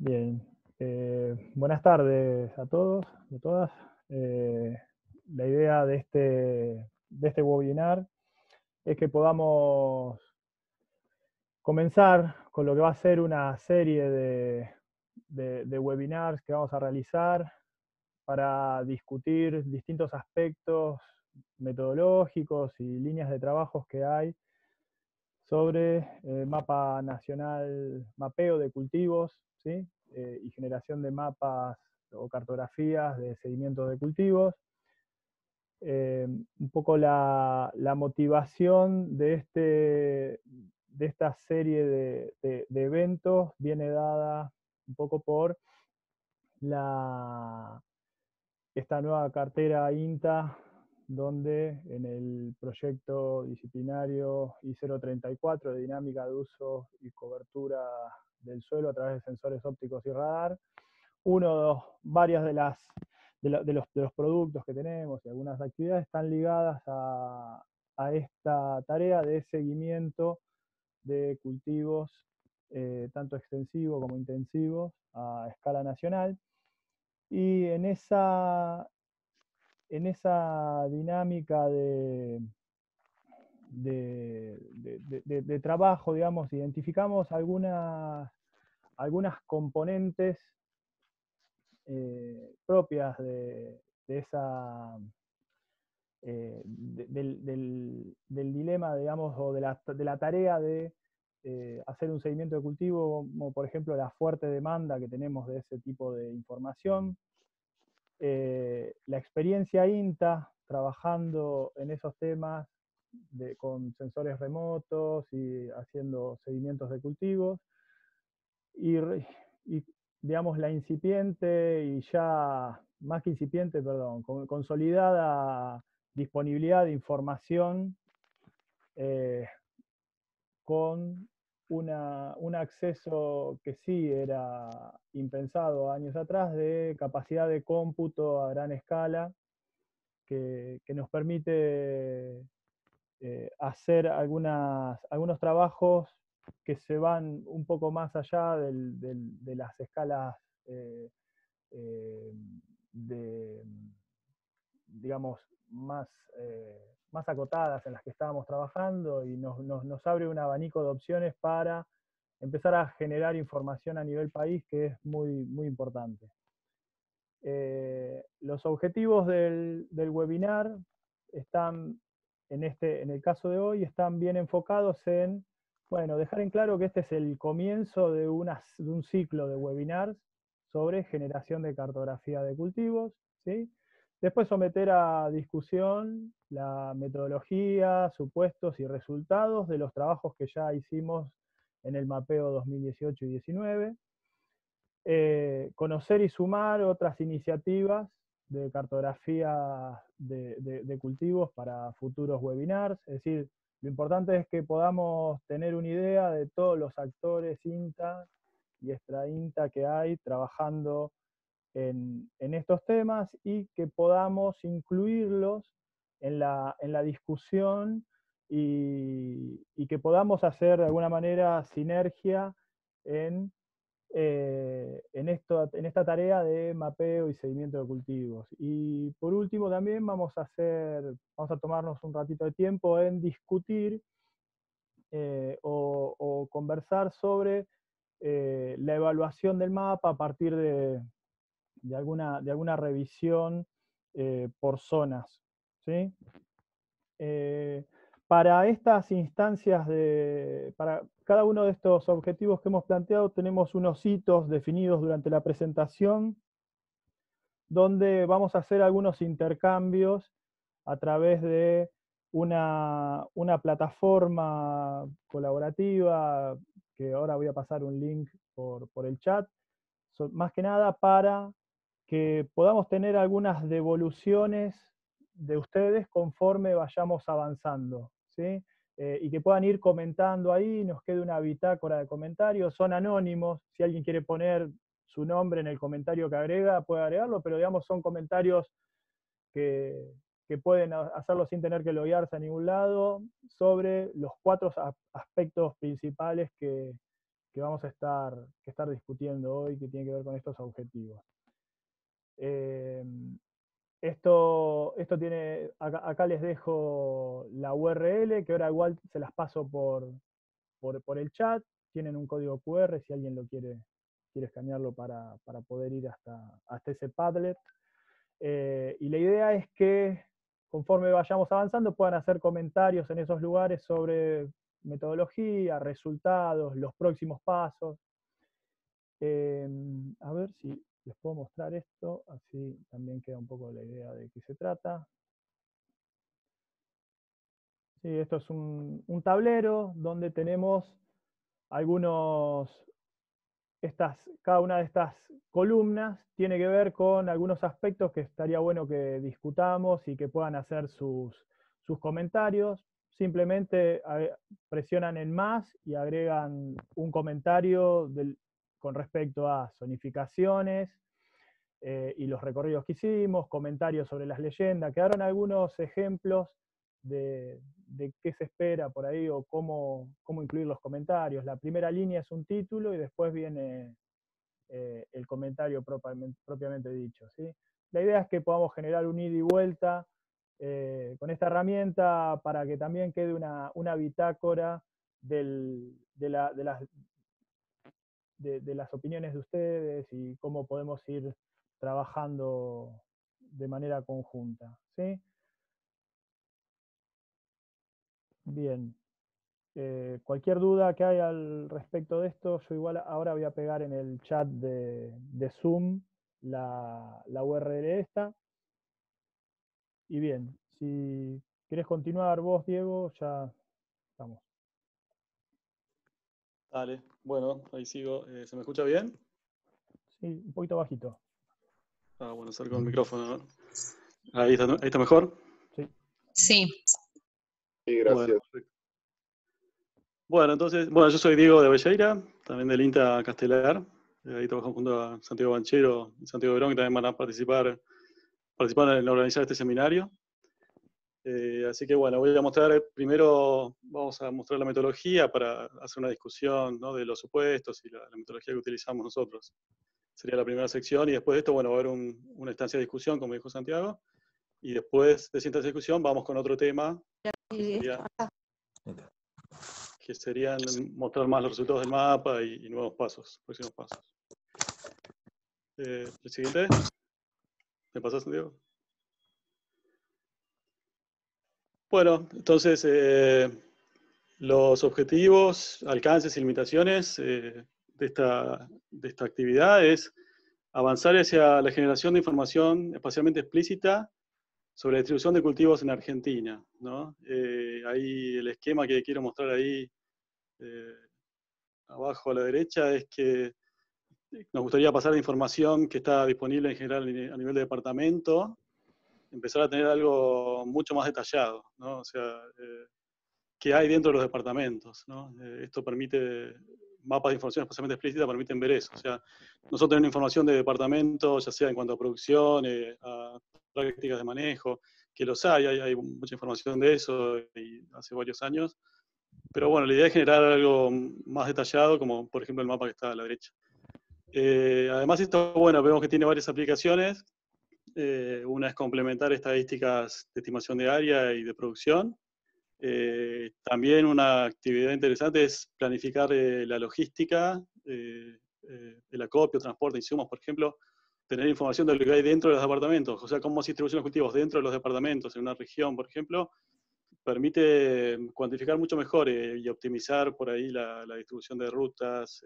Bien, buenas tardes a todos y a todas. Eh, la idea de este webinar es que podamos comenzar con lo que va a ser una serie de webinars que vamos a realizar para discutir distintos aspectos metodológicos y líneas de trabajos que hay sobre mapa nacional, mapeo de cultivos, ¿sí? Y generación de mapas o cartografías de seguimiento de cultivos. Un poco la motivación de esta serie de eventos viene dada un poco por la, esta nueva cartera INTA, donde en el proyecto disciplinario I034 de dinámica de uso y cobertura del suelo a través de sensores ópticos y radar, varias de los productos que tenemos y algunas actividades están ligadas a esta tarea de seguimiento de cultivos, tanto extensivos como intensivos, a escala nacional. Y en esa dinámica de trabajo, digamos, identificamos algunas componentes propias de esa, del dilema, digamos, o de la tarea de hacer un seguimiento de cultivo, como por ejemplo la fuerte demanda que tenemos de ese tipo de información. La experiencia INTA trabajando en esos temas con sensores remotos y haciendo seguimientos de cultivos, y digamos la incipiente y ya, más que incipiente, perdón, consolidada disponibilidad de información, eh, con un acceso que sí era impensado años atrás, de capacidad de cómputo a gran escala, que nos permite hacer algunos trabajos que se van un poco más allá de las escalas eh, eh, de, digamos, más acotadas en las que estábamos trabajando, y nos abre un abanico de opciones para empezar a generar información a nivel país, que es muy, muy importante. Los objetivos del webinar están, en el caso de hoy, están bien enfocados en, bueno, dejar en claro que este es el comienzo de un ciclo de webinars sobre generación de cartografía de cultivos, ¿sí? Después someter a discusión la metodología, supuestos y resultados de los trabajos que ya hicimos en el mapeo 2018 y 19. Conocer y sumar otras iniciativas de cartografía de cultivos para futuros webinars. Es decir, lo importante es que podamos tener una idea de todos los actores INTA y extra INTA que hay trabajando en estos temas, y que podamos incluirlos en la discusión, y que podamos hacer de alguna manera sinergia en en esta tarea de mapeo y seguimiento de cultivos. Y por último también vamos a tomarnos un ratito de tiempo en discutir o conversar sobre la evaluación del mapa a partir de alguna revisión por zonas, ¿sí? Eh, para estas instancias, para cada uno de estos objetivos que hemos planteado, tenemos unos hitos definidos durante la presentación, donde vamos a hacer algunos intercambios a través de una plataforma colaborativa, que ahora voy a pasar un link por el chat, más que nada para que podamos tener algunas devoluciones de ustedes conforme vayamos avanzando, ¿sí? Y que puedan ir comentando ahí, nos quede una bitácora de comentarios. Son anónimos, si alguien quiere poner su nombre en el comentario que agrega, puede agregarlo, pero digamos son comentarios que, que pueden hacerlo sin tener que loguearse a ningún lado, sobre los 4 aspectos principales que vamos a estar discutiendo hoy, que tiene que ver con estos objetivos. Esto tiene, acá les dejo la URL, que ahora igual se las paso por el chat. Tienen un código QR si alguien lo quiere escanearlo para poder ir hasta ese Padlet. Y la idea es que conforme vayamos avanzando puedan hacer comentarios en esos lugares sobre metodología, resultados, los próximos pasos. A ver si les puedo mostrar esto, así también queda un poco la idea de qué se trata. Sí, esto es un tablero donde tenemos cada una de estas columnas tiene que ver con algunos aspectos que estaría bueno que discutamos y que puedan hacer sus comentarios. Simplemente presionan en más y agregan un comentario con respecto a zonificaciones y los recorridos que hicimos, comentarios sobre las leyendas. Quedaron algunos ejemplos de qué se espera por ahí o cómo incluir los comentarios. La primera línea es un título y después viene el comentario propiamente dicho, ¿sí? La idea es que podamos generar un ida y vuelta con esta herramienta para que también quede una bitácora de las opiniones de ustedes y cómo podemos ir trabajando de manera conjunta, ¿sí? Bien. Cualquier duda que haya al respecto de esto, yo igual ahora voy a pegar en el chat de Zoom la URL esta. Y bien, si querés continuar vos, Diego, ya estamos. Dale, bueno, ahí sigo. ¿Se me escucha bien? Sí, un poquito bajito. Ah, bueno, acerco el micrófono, ¿no? Ahí está mejor. Sí. Sí. Sí, gracias. Bueno, entonces, yo soy Diego de Avelleira, también del INTA Castelar. Ahí trabajamos junto a Santiago Banchero y Santiago Verón, que también van a participar en organizar este seminario. Así que bueno, voy a mostrar primero, vamos a mostrar la metodología para hacer una discusión, ¿no?, de los supuestos y la metodología que utilizamos nosotros. Sería la primera sección, y después de esto, bueno, va a haber una instancia de discusión, como dijo Santiago, y después de esa instancia de discusión vamos con otro tema, que serían mostrar más los resultados del mapa y nuevos pasos, próximos pasos. ¿El siguiente? ¿Me pasás, Santiago? Bueno, entonces, los objetivos, alcances y limitaciones de esta actividad es avanzar hacia la generación de información espacialmente explícita sobre la distribución de cultivos en Argentina, ¿no? Ahí el esquema que quiero mostrar ahí abajo a la derecha es que nos gustaría pasar la información que está disponible en general a nivel de departamento, empezar a tener algo mucho más detallado, ¿no? O sea, qué hay dentro de los departamentos, ¿no? Esto permite, mapas de información especialmente explícita permiten ver eso. O sea, nosotros tenemos información de departamentos, ya sea en cuanto a producción, a prácticas de manejo, que los hay mucha información de eso y hace varios años. Pero bueno, la idea es generar algo más detallado, como por ejemplo el mapa que está a la derecha. Además, esto, bueno, vemos que tiene varias aplicaciones. Una es complementar estadísticas de estimación de área y de producción. También una actividad interesante es planificar la logística, el acopio, transporte, insumos, por ejemplo, tener información de lo que hay dentro de los departamentos, o sea, cómo se distribuyen los cultivos dentro de los departamentos, en una región, por ejemplo, permite cuantificar mucho mejor y optimizar por ahí la distribución de rutas,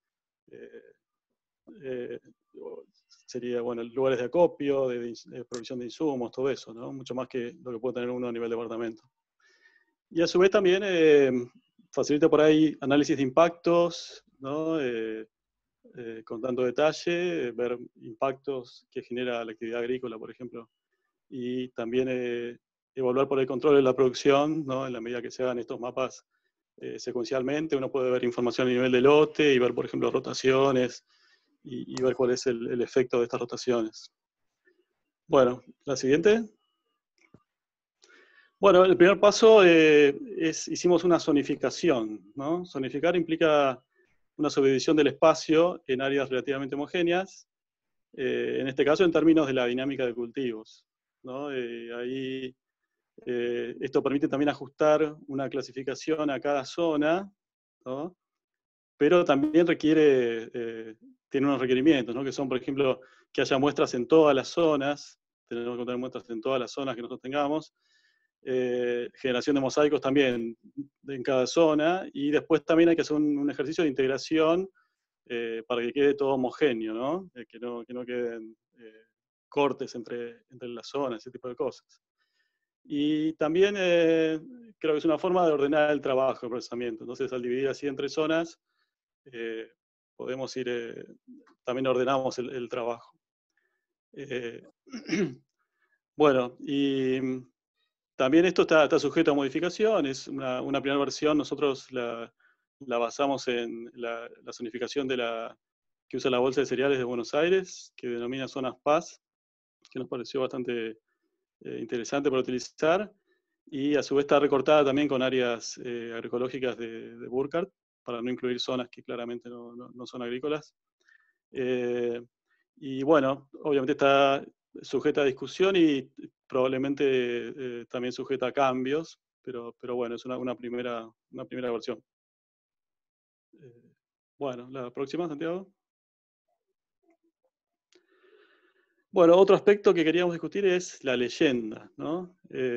sería, bueno, lugares de acopio, de provisión de insumos, todo eso, ¿no? Mucho más que lo que puede tener uno a nivel de departamento. Y a su vez también facilita por ahí análisis de impactos, ¿no? Con tanto detalle, ver impactos que genera la actividad agrícola, por ejemplo, y también evaluar por el control de la producción, ¿no? En la medida que se hagan estos mapas secuencialmente, uno puede ver información a nivel de lote y ver, por ejemplo, rotaciones y ver cuál es el efecto de estas rotaciones. Bueno, la siguiente. Bueno, el primer paso hicimos una zonificación, ¿no? Zonificar implica, una subdivisión del espacio en áreas relativamente homogéneas, en este caso en términos de la dinámica de cultivos, ¿no? Ahí esto permite también ajustar una clasificación a cada zona, ¿no? Pero también tiene unos requerimientos, ¿no? Que son, por ejemplo, que haya muestras en todas las zonas, tenemos que tener muestras en todas las zonas que nosotros tengamos, generación de mosaicos también en cada zona, y después también hay que hacer un ejercicio de integración para que quede todo homogéneo, ¿no? Que no queden cortes entre las zonas, ese tipo de cosas. Y también creo que es una forma de ordenar el trabajo, el procesamiento. Entonces, al dividir así entre zonas, podemos también ordenamos el trabajo. Bueno, y también esto está sujeto a modificación, es una primera versión, nosotros la basamos en la zonificación que usa la Bolsa de Cereales de Buenos Aires, que denomina zonas PAS, que nos pareció bastante interesante para utilizar, y a su vez está recortada también con áreas agroecológicas de Burkhardt, para no incluir zonas que claramente no son agrícolas. Y bueno, obviamente está sujeta a discusión y probablemente también sujeta a cambios, pero bueno, es una primera versión. Bueno, la próxima, Santiago. Bueno, otro aspecto que queríamos discutir es la leyenda, ¿no?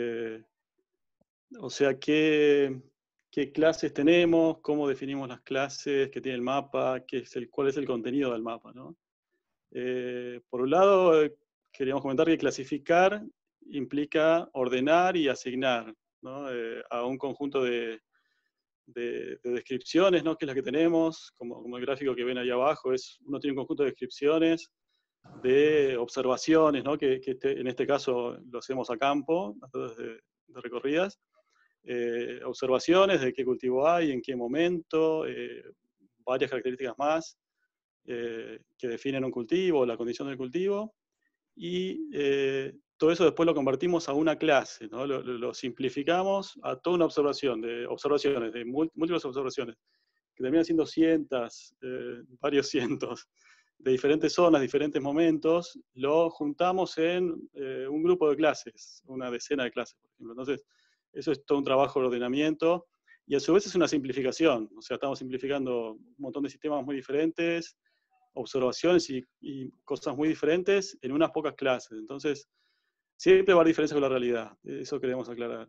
O sea, ¿qué clases tenemos? ¿Cómo definimos las clases que tiene el mapa? ¿Cuál es el contenido del mapa, ¿no? Por un lado, queríamos comentar que clasificar implica ordenar y asignar, ¿no? A un conjunto de descripciones, ¿no? Que es la que tenemos, como el gráfico que ven ahí abajo, uno tiene un conjunto de descripciones, de observaciones, ¿no? Que en este caso lo hacemos a campo, a través de recorridas, observaciones de qué cultivo hay, en qué momento, varias características más que definen un cultivo, la condición del cultivo, y todo eso después lo convertimos a una clase, ¿no? Lo simplificamos a toda una observaciones, de múltiples observaciones, que terminan siendo cientos, varios cientos, de diferentes zonas, diferentes momentos, lo juntamos en un grupo de clases, una decena de clases, por ejemplo. Entonces, eso es todo un trabajo de ordenamiento, y a su vez es una simplificación, o sea, estamos simplificando un montón de sistemas muy diferentes, observaciones y cosas muy diferentes en unas pocas clases. Entonces, siempre va a haber diferencia con la realidad, eso queremos aclarar.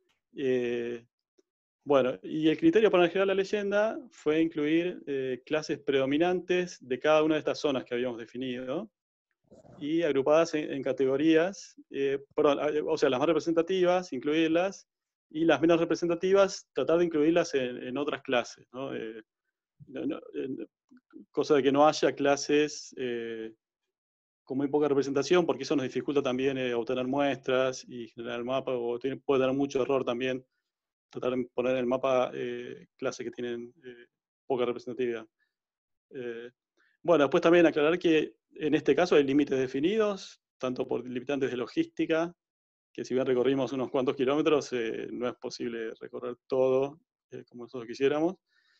Bueno, y el criterio para generar la leyenda fue incluir clases predominantes de cada una de estas zonas que habíamos definido y agrupadas en categorías, o sea, las más representativas, incluirlas, y las menos representativas, tratar de incluirlas en otras clases, ¿no? Cosa de que no haya clases con muy poca representación, porque eso nos dificulta también obtener muestras y generar el mapa, o puede tener mucho error también tratar de poner en el mapa clases que tienen poca representatividad. Bueno, después también aclarar que en este caso hay límites definidos, tanto por limitantes de logística, que si bien recorrimos unos cuantos kilómetros, no es posible recorrer todo como nosotros quisiéramos.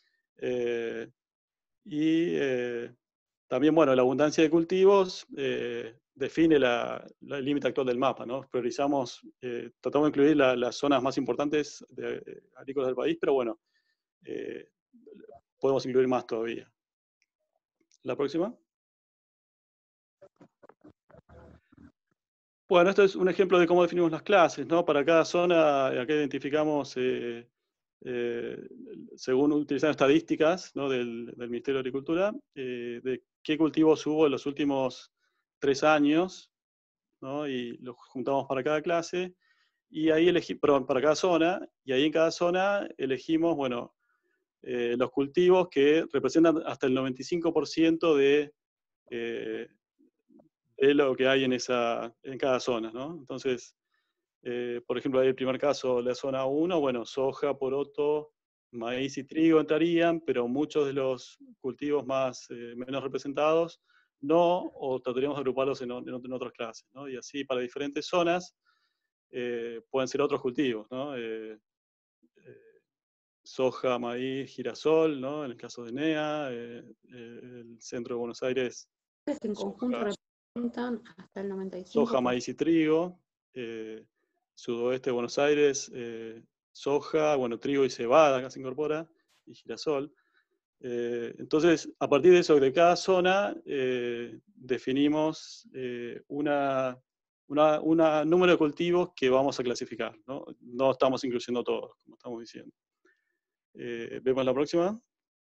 Y también, bueno, la abundancia de cultivos define el límite actual del mapa, ¿no? Priorizamos, tratamos de incluir las zonas más importantes agrícolas del país, pero bueno, podemos incluir más todavía. La próxima. Bueno, esto es un ejemplo de cómo definimos las clases, ¿no? Para cada zona, acá identificamos, según utilizando estadísticas, ¿no? del Ministerio de Agricultura, de qué cultivos hubo en los últimos 3 años, ¿no? Y los juntamos para cada clase, y ahí para cada zona, y ahí en cada zona elegimos, bueno, los cultivos que representan hasta el 95% de lo que hay en cada zona, ¿no? Entonces, por ejemplo, ahí el primer caso, la zona 1, bueno, soja, poroto, maíz y trigo entrarían, pero muchos de los cultivos menos representados no, o trataríamos de agruparlos en otras clases, ¿no? Y así para diferentes zonas pueden ser otros cultivos, ¿no? soja, maíz, girasol, ¿no? En el caso de NEA, el centro de Buenos Aires, En conjunto soja, representan hasta el 95%. soja, maíz y trigo. Sudoeste de Buenos Aires, soja, bueno, trigo y cebada, acá se incorpora, y girasol. Entonces, a partir de eso, de cada zona, definimos un número de cultivos que vamos a clasificar, ¿no? No estamos incluyendo todos, como estamos diciendo. ¿Vemos la próxima?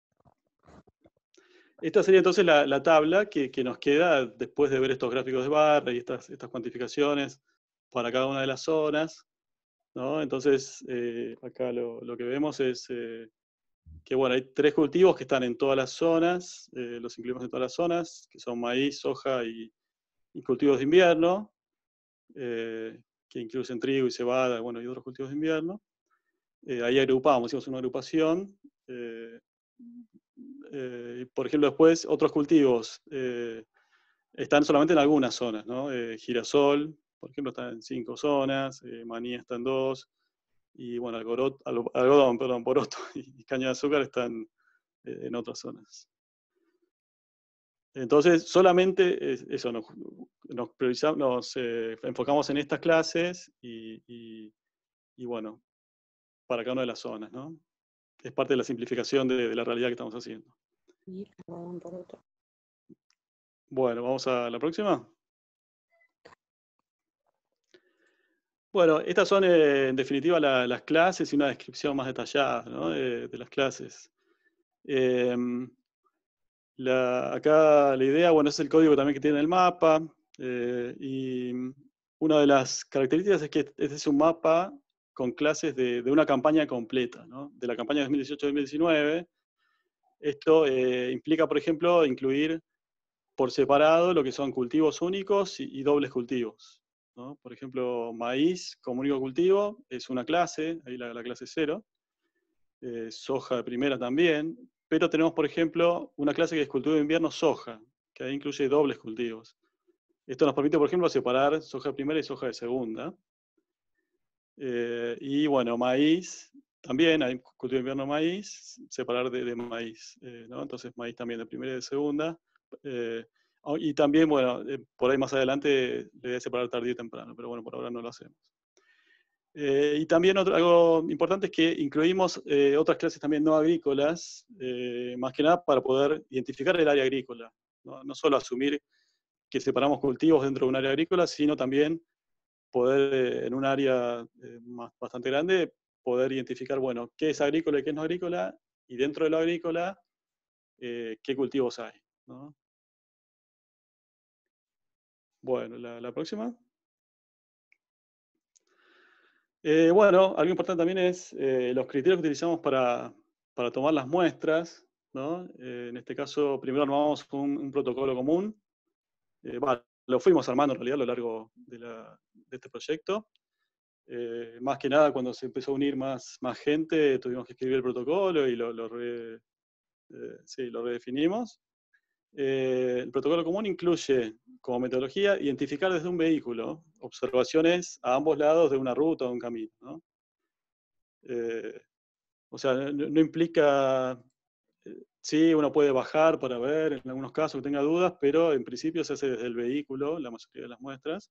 Esta sería entonces la tabla que nos queda después de ver estos gráficos de barra y estas cuantificaciones para cada una de las zonas, ¿no? Entonces, acá lo que vemos es que, bueno, hay 3 cultivos que están en todas las zonas, los incluimos en todas las zonas, que son maíz, soja y cultivos de invierno, que incluyen trigo y cebada, bueno, y otros cultivos de invierno. Ahí agrupamos, hicimos una agrupación. Por ejemplo, después otros cultivos están solamente en algunas zonas, ¿no? Girasol, por ejemplo, está en 5 zonas, maní está en 2, y bueno, algodón, perdón, poroto y caña de azúcar están en otras zonas. Entonces, solamente eso, nos priorizamos, nos enfocamos en estas clases y bueno, para cada una de las zonas, ¿no? Es parte de la simplificación de la realidad que estamos haciendo. Bueno, vamos a la próxima. Bueno, estas son en definitiva las clases y una descripción más detallada, ¿no? de las clases. Acá la idea, bueno, es el código también que tiene el mapa, y una de las características es que este es un mapa con clases de una campaña completa, ¿no? De la campaña 2018-2019. Esto implica, por ejemplo, incluir por separado lo que son cultivos únicos y dobles cultivos, ¿no? Por ejemplo, maíz como único cultivo es una clase, ahí la clase 0, soja de primera también, pero tenemos, por ejemplo, una clase que es cultivo de invierno soja, que ahí incluye dobles cultivos. Esto nos permite, por ejemplo, separar soja de primera y soja de segunda. Y bueno, maíz, también hay cultivo de invierno maíz, separar de maíz, ¿no? Entonces maíz también de primera y de segunda. Y también, bueno, por ahí más adelante le voy a separar tardío y temprano, pero bueno, por ahora no lo hacemos. Y también algo importante es que incluimos otras clases también no agrícolas, más que nada para poder identificar el área agrícola. No solo asumir que separamos cultivos dentro de un área agrícola, sino también poder en un área bastante grande, poder identificar, bueno, qué es agrícola y qué no es agrícola, y dentro de lo agrícola, qué cultivos hay, ¿no? Bueno, la próxima. Bueno, algo importante también es los criterios que utilizamos para tomar las muestras, ¿no? En este caso, primero armamos un protocolo común. Lo fuimos armando en realidad a lo largo de este proyecto. Más que nada, cuando se empezó a unir más gente, tuvimos que escribir el protocolo y lo redefinimos. El protocolo común incluye como metodología identificar desde un vehículo observaciones a ambos lados de una ruta o de un camino, ¿no? O sea, no implica, sí, uno puede bajar para ver en algunos casos que tenga dudas, pero en principio se hace desde el vehículo, la mayoría de las muestras.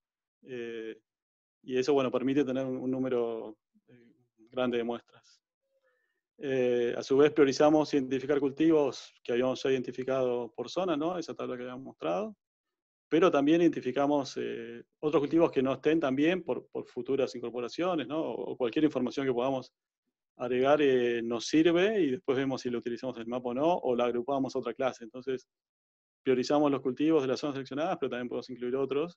Y eso, bueno, permite tener un número grande de muestras. A su vez priorizamos identificar cultivos que habíamos ya identificado por zona, ¿no? Esa tabla que habíamos mostrado. Pero también identificamos otros cultivos que no estén también por futuras incorporaciones, ¿no? O cualquier información que podamos agregar nos sirve y después vemos si lo utilizamos en el mapa o no, o la agrupamos a otra clase. Entonces, priorizamos los cultivos de las zonas seleccionadas, pero también podemos incluir otros.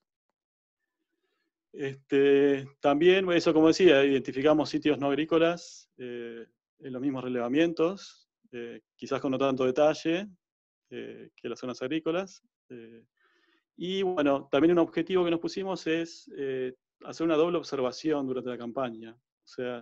También, eso como decía, identificamos sitios no agrícolas en los mismos relevamientos, quizás con no tanto detalle que las zonas agrícolas. Y bueno, también un objetivo que nos pusimos es hacer una doble observación durante la campaña. O sea,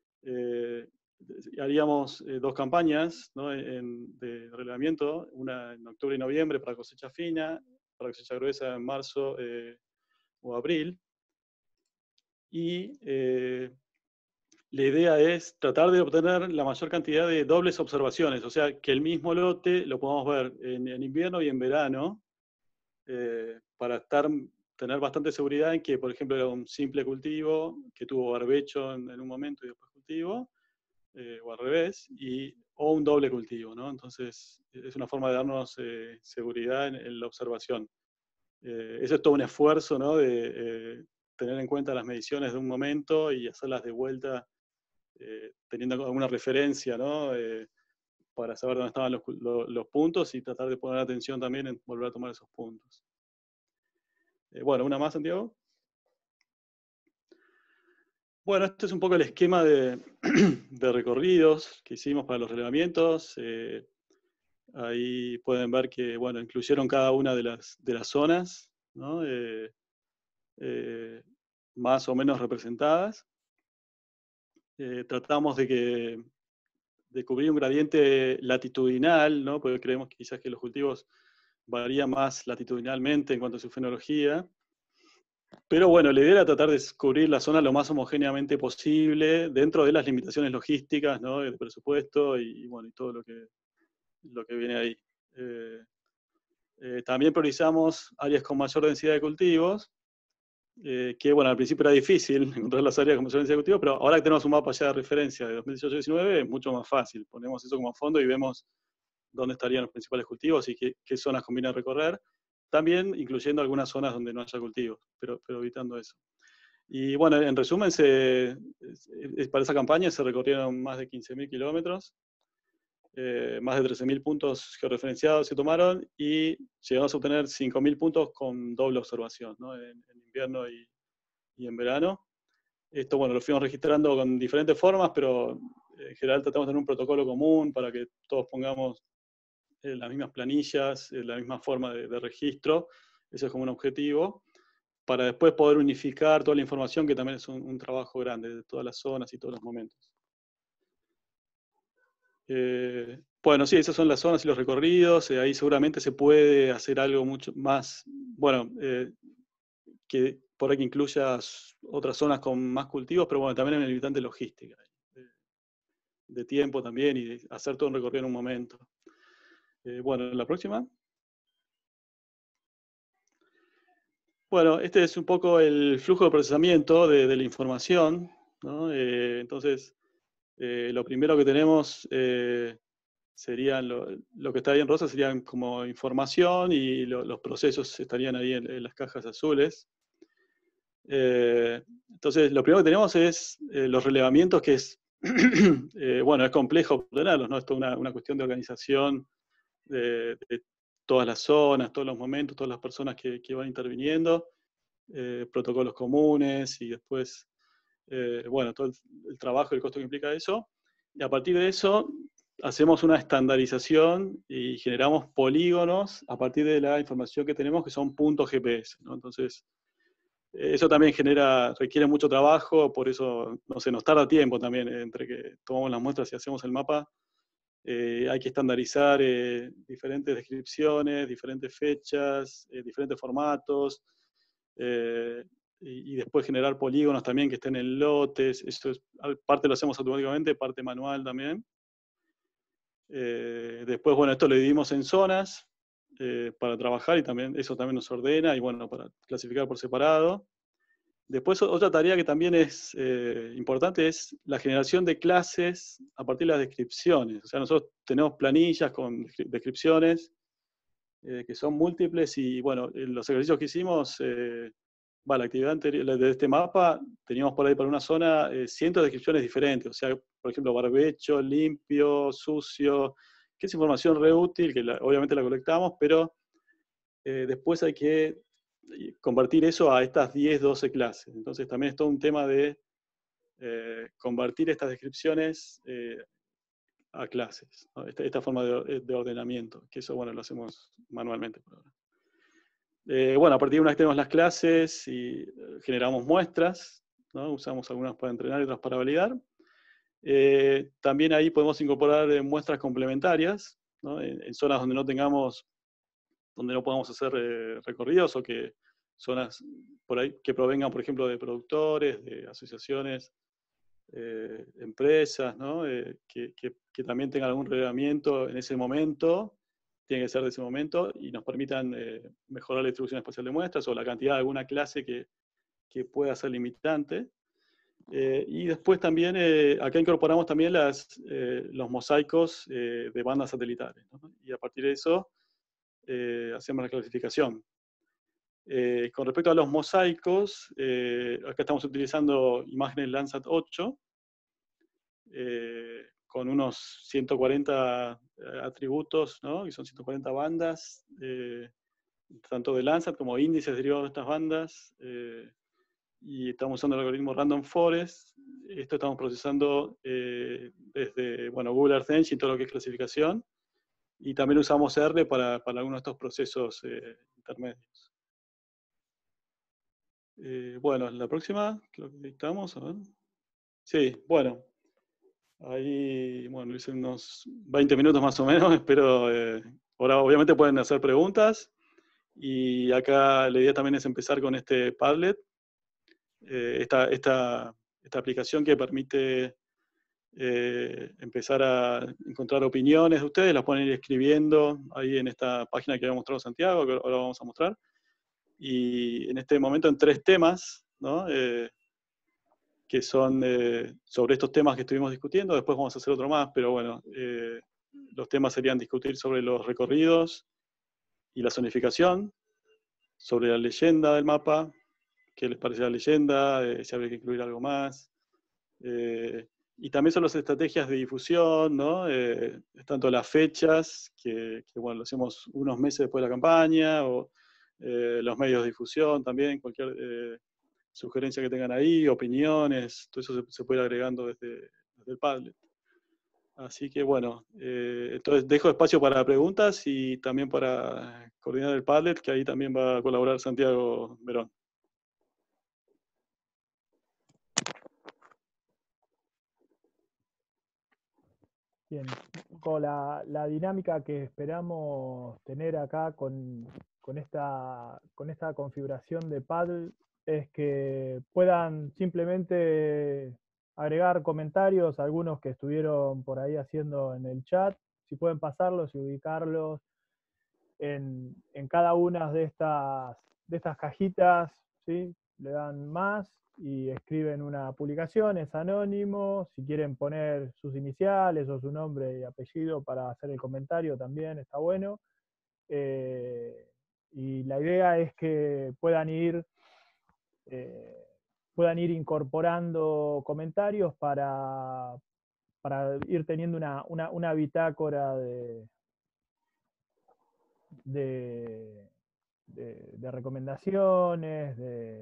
haríamos 2 campañas, ¿no? de relevamiento, una en octubre y noviembre para cosecha fina, para cosecha gruesa en marzo o abril. Y la idea es tratar de obtener la mayor cantidad de dobles observaciones, o sea, que el mismo lote lo podamos ver en invierno y en verano, para tener bastante seguridad en que, por ejemplo, era un simple cultivo que tuvo barbecho en un momento y después cultivo, o al revés, o un doble cultivo, ¿no? Entonces, es una forma de darnos seguridad en la observación. Eso es todo un esfuerzo, ¿no? De tener en cuenta las mediciones de un momento y hacerlas de vuelta, teniendo alguna referencia, ¿no? Para saber dónde estaban los puntos y tratar de poner atención también en volver a tomar esos puntos. Bueno, una más, Santiago. Bueno, este es un poco el esquema de recorridos que hicimos para los relevamientos. Ahí pueden ver que, bueno, incluyeron cada una de las zonas, ¿no? Más o menos representadas. Tratamos de cubrir un gradiente latitudinal, ¿no? Porque creemos que quizás que los cultivos varían más latitudinalmente en cuanto a su fenología. Pero bueno, la idea era tratar de cubrir la zona lo más homogéneamente posible dentro de las limitaciones logísticas, ¿no? De presupuesto y bueno, y todo lo que viene ahí. También priorizamos áreas con mayor densidad de cultivos, que bueno, al principio era difícil encontrar las áreas con mayor densidad de cultivos, pero ahora que tenemos un mapa ya de referencia de 2018-19, es mucho más fácil. Ponemos eso como fondo y vemos dónde estarían los principales cultivos y qué zonas conviene recorrer. También incluyendo algunas zonas donde no haya cultivos, pero evitando eso. Y bueno, en resumen, para esa campaña se recorrieron más de 15.000 kilómetros, más de 13.000 puntos georreferenciados se tomaron y llegamos a obtener 5.000 puntos con doble observación, ¿no? En invierno y en verano. Esto, bueno, lo fuimos registrando con diferentes formas, pero en general tratamos de tener un protocolo común para que todos pongamos las mismas planillas, la misma forma de registro. Eso es como un objetivo, para después poder unificar toda la información, que también es un trabajo grande de todas las zonas y todos los momentos. Bueno, sí, esas son las zonas y los recorridos. Ahí seguramente se puede hacer algo mucho más, bueno, que por ahí que incluya otras zonas con más cultivos, pero bueno, también hay una limitante logística, de tiempo también, y de hacer todo un recorrido en un momento. Bueno, la próxima. Bueno, este es un poco el flujo de procesamiento de la información, ¿no? Entonces, lo primero que tenemos serían, lo que está ahí en rosa serían como información, y los procesos estarían ahí en las cajas azules. Entonces, lo primero que tenemos es los relevamientos, que es, bueno, es complejo obtenerlos, ¿no? Esto es una cuestión de organización de todas las zonas, todos los momentos, todas las personas que van interviniendo, protocolos comunes y después, bueno, todo el trabajo y el costo que implica eso. Y a partir de eso hacemos una estandarización y generamos polígonos a partir de la información que tenemos, que son puntos GPS, ¿no? Entonces, eso también requiere mucho trabajo, por eso, no sé, nos tarda tiempo también entre que tomamos las muestras y hacemos el mapa. Hay que estandarizar diferentes descripciones, diferentes fechas, diferentes formatos, y después generar polígonos también que estén en lotes. Eso parte lo hacemos automáticamente, parte manual también. Después, bueno, esto lo dividimos en zonas para trabajar, y también eso también nos ordena, y bueno, para clasificar por separado. Después, otra tarea que también es importante es la generación de clases a partir de las descripciones. O sea, nosotros tenemos planillas con descripciones que son múltiples, y bueno, en los ejercicios que hicimos, la actividad anterior de este mapa, teníamos por ahí para una zona cientos de descripciones diferentes. O sea, por ejemplo, barbecho, limpio, sucio, que es información re útil, que obviamente la colectamos, pero después hay que convertir eso a estas 10, 12 clases. Entonces también es todo un tema de convertir estas descripciones a clases, ¿no? Esta forma de ordenamiento, que eso, bueno, lo hacemos manualmente por ahora. Bueno, a partir de una vez que tenemos las clases y generamos muestras, ¿no? Usamos algunas para entrenar y otras para validar. También ahí podemos incorporar muestras complementarias, ¿no? En zonas donde no podamos hacer recorridos, o que zonas por ahí que provengan, por ejemplo, de productores, de asociaciones, empresas, ¿no? Que también tengan algún reglamento en ese momento, tiene que ser de ese momento, y nos permitan mejorar la distribución espacial de muestras o la cantidad de alguna clase que pueda ser limitante. Y después también, acá incorporamos también los mosaicos de bandas satelitales, ¿no? Y a partir de eso hacemos la clasificación. Con respecto a los mosaicos, acá estamos utilizando imágenes Landsat 8, con unos 140 atributos, ¿no? Y son 140 bandas, tanto de Landsat como índices derivados de estas bandas, y estamos usando el algoritmo Random Forest. Esto estamos procesando desde Google Earth Engine, todo lo que es clasificación, y también usamos R para algunos de estos procesos intermedios. La próxima, creo que estamos, a ver. Sí, bueno. Ahí, lo hice unos 20 minutos más o menos, espero. Ahora obviamente pueden hacer preguntas, y acá la idea también es empezar con este Padlet, esta aplicación que permite empezar a encontrar opiniones de ustedes, las pueden ir escribiendo ahí en esta página que había mostrado Santiago, que ahora vamos a mostrar, y en este momento en 3 temas, ¿no? Que son sobre estos temas que estuvimos discutiendo. Después vamos a hacer otro más, pero bueno, los temas serían discutir sobre los recorridos y la zonificación, sobre la leyenda del mapa, qué les parece la leyenda, si habría que incluir algo más, y también son las estrategias de difusión, ¿no? Tanto las fechas, que lo hacemos unos meses después de la campaña, o los medios de difusión también, cualquier sugerencia que tengan ahí, opiniones, todo eso se puede ir agregando desde el Padlet. Así que entonces dejo espacio para preguntas y también para coordinar el Padlet, que ahí también va a colaborar Santiago Verón. Bien, con la dinámica que esperamos tener acá con esta configuración de Padlet es que puedan simplemente agregar comentarios, algunos que estuvieron por ahí haciendo en el chat, si pueden pasarlos y ubicarlos en cada una de estas cajitas, ¿sí? Le dan más y escriben una publicación, es anónimo, si quieren poner sus iniciales o su nombre y apellido para hacer el comentario también está bueno. Y la idea es que puedan ir incorporando comentarios para ir teniendo una bitácora de recomendaciones,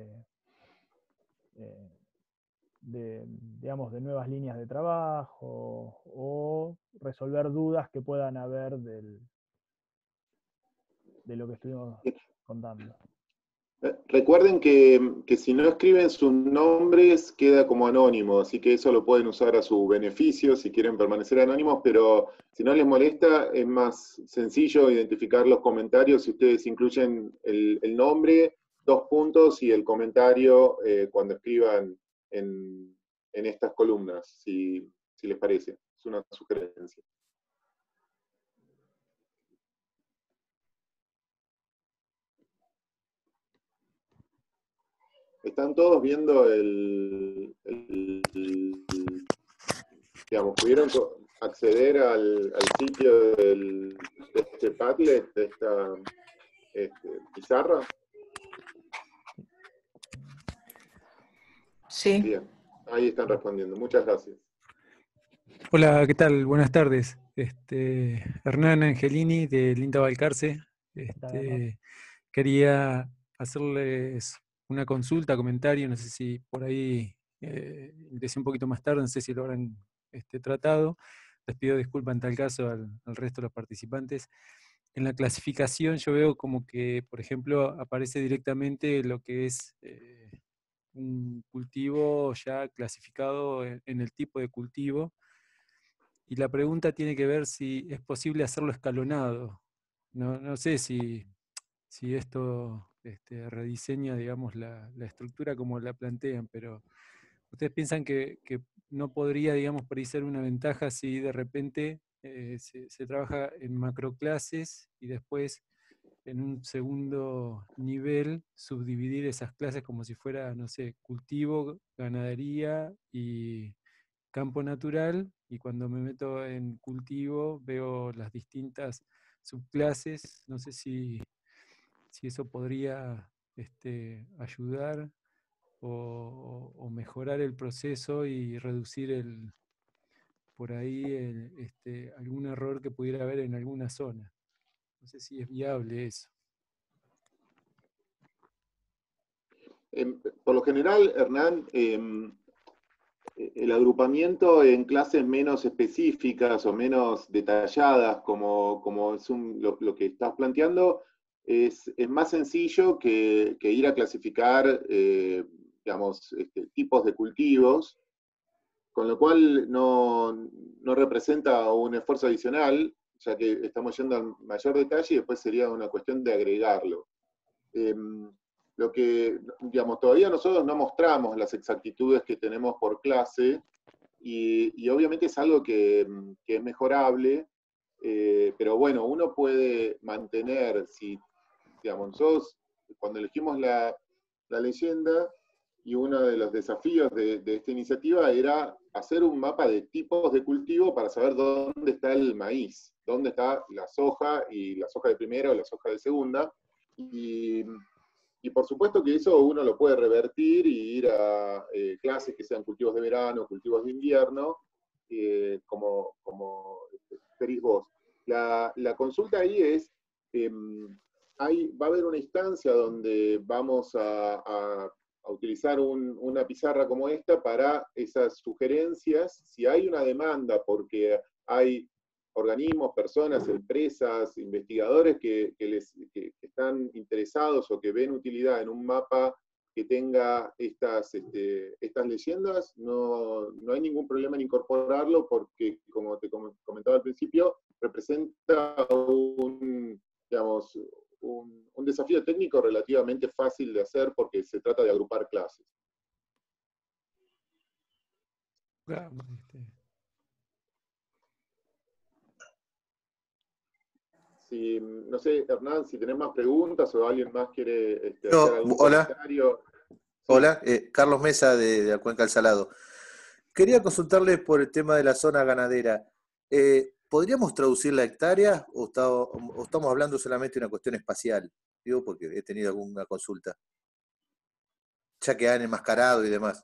digamos, de nuevas líneas de trabajo o resolver dudas que puedan haber de lo que estuvimos contando. Recuerden que si no escriben sus nombres queda como anónimo, así que eso lo pueden usar a su beneficio si quieren permanecer anónimos, pero si no les molesta es más sencillo identificar los comentarios si ustedes incluyen el nombre, 2 puntos y el comentario cuando escriban en estas columnas, si les parece. Es una sugerencia. ¿Están todos viendo digamos, pudieron acceder al sitio de este Padlet, de esta pizarra? Sí. Bien, ahí están respondiendo. Muchas gracias. Hola, ¿qué tal? Buenas tardes. Hernán Angelini de Linda Balcarce. Quería hacerles una consulta, comentario, no sé si por ahí ingresé un poquito más tarde, no sé si lo habrán tratado. Les pido disculpas en tal caso al resto de los participantes. En la clasificación yo veo como que, por ejemplo, aparece directamente lo que es un cultivo ya clasificado en el tipo de cultivo. Y la pregunta tiene que ver si es posible hacerlo escalonado. No sé si esto rediseña, digamos, la estructura como la plantean, pero ¿Ustedes piensan que no podría, digamos, por ahí ser una ventaja si de repente se trabaja en macroclases y después en un segundo nivel subdividir esas clases como si fuera, no sé, cultivo, ganadería y campo natural, y cuando me meto en cultivo veo las distintas subclases? No sé si eso podría ayudar o mejorar el proceso y reducir por ahí algún error que pudiera haber en alguna zona. No sé si es viable eso. Por lo general, Hernán, el agrupamiento en clases menos específicas o menos detalladas, como es lo que estás planteando, es más sencillo que ir a clasificar, digamos, tipos de cultivos, con lo cual no representa un esfuerzo adicional, ya que estamos yendo al mayor detalle y después sería una cuestión de agregarlo. Lo que, digamos, todavía nosotros no mostramos las exactitudes que tenemos por clase, y obviamente es algo que es mejorable, pero bueno, uno puede mantener, si, digamos, nosotros cuando elegimos la leyenda, y uno de los desafíos de esta iniciativa era hacer un mapa de tipos de cultivo para saber dónde está el maíz, dónde está la soja, y la soja de primera o la soja de segunda, y por supuesto que eso uno lo puede revertir y ir a clases que sean cultivos de verano, cultivos de invierno, como querís vos. La consulta ahí es, va a haber una instancia donde vamos a utilizar una pizarra como esta para esas sugerencias. Si hay una demanda porque hay organismos, personas, empresas, investigadores que están interesados o que ven utilidad en un mapa que tenga estas leyendas, no hay ningún problema en incorporarlo, porque, como te comentaba al principio, representa digamos, un desafío técnico relativamente fácil de hacer, porque se trata de agrupar clases. Claro, Si, no sé, Hernán, si tenés más preguntas o alguien más quiere No, hacer algún hola. comentario. Sí. Hola, Carlos Mesa de la Cuenca del Salado. Quería consultarle por el tema de la zona ganadera. ¿Podríamos traducir la hectárea o estamos hablando solamente de una cuestión espacial? Digo, porque he tenido alguna consulta, ya que han enmascarado y demás.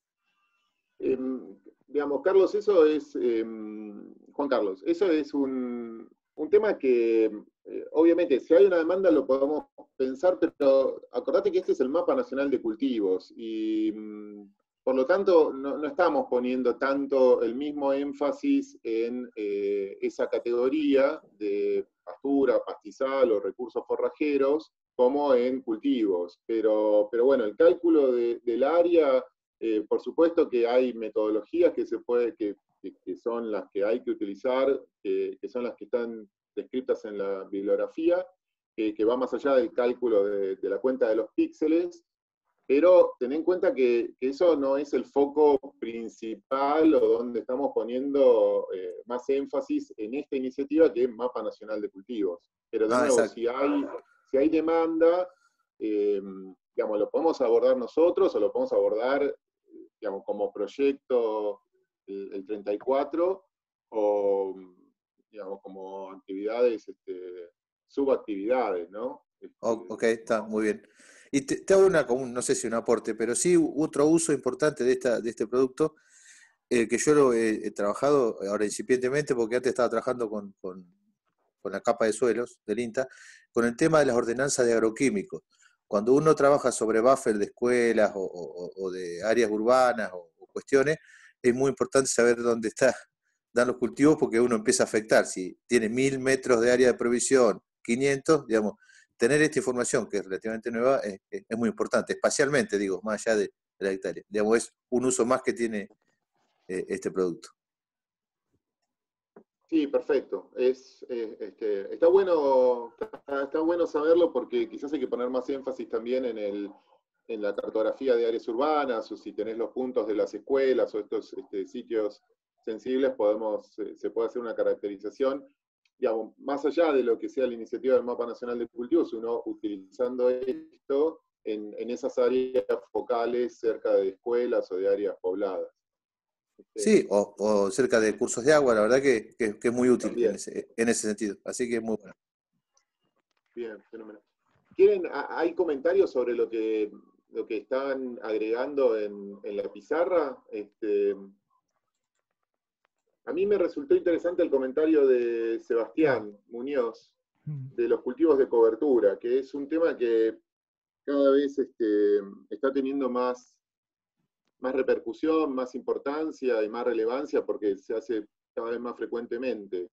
Digamos, Carlos, eso es, Juan Carlos, eso es un tema que, obviamente, si hay una demanda lo podemos pensar, pero acordate que este es el Mapa Nacional de Cultivos, y por lo tanto no estamos poniendo tanto el mismo énfasis en esa categoría de pastura, pastizal o recursos forrajeros como en cultivos, pero bueno, el cálculo del área, por supuesto que hay metodologías que son las que hay que utilizar, que son las que están descritas en la bibliografía, que va más allá del cálculo de la cuenta de los píxeles, pero ten en cuenta que eso no es el foco principal o donde estamos poniendo más énfasis en esta iniciativa, que es Mapa Nacional de Cultivos. Pero de nuevo, si hay demanda, digamos, lo podemos abordar nosotros o lo podemos abordar, digamos, como proyecto el 34, o, digamos, como actividades, subactividades, ¿no? Ok, está muy bien. Y te hago no sé si un aporte, pero sí otro uso importante de este producto, que yo lo he trabajado ahora incipientemente, porque antes estaba trabajando con la capa de suelos del INTA, con el tema de las ordenanzas de agroquímicos. Cuando uno trabaja sobre buffer de escuelas o de áreas urbanas o cuestiones, es muy importante saber dónde dan los cultivos, porque uno empieza a afectar. Si tiene 1000 metros de área de provisión, 500, digamos, tener esta información, que es relativamente nueva, es muy importante, espacialmente, digo, más allá de la hectárea. Digamos, es un uso más que tiene este producto. Sí, perfecto. Está bueno saberlo, porque quizás hay que poner más énfasis también en en la cartografía de áreas urbanas, o si tenés los puntos de las escuelas o estos sitios sensibles, se puede hacer una caracterización, digamos, más allá de lo que sea la iniciativa del Mapa Nacional de Cultivos, uno utilizando esto en esas áreas focales cerca de escuelas o de áreas pobladas. Sí, o cerca de cursos de agua, la verdad que es muy útil También. en ese sentido. Así que es muy bueno. Bien, fenómeno. ¿Hay comentarios sobre lo que están agregando en la pizarra? A mí me resultó interesante el comentario de Sebastián Muñoz de los cultivos de cobertura, que es un tema que cada vez está teniendo más repercusión, más importancia y más relevancia porque se hace cada vez más frecuentemente.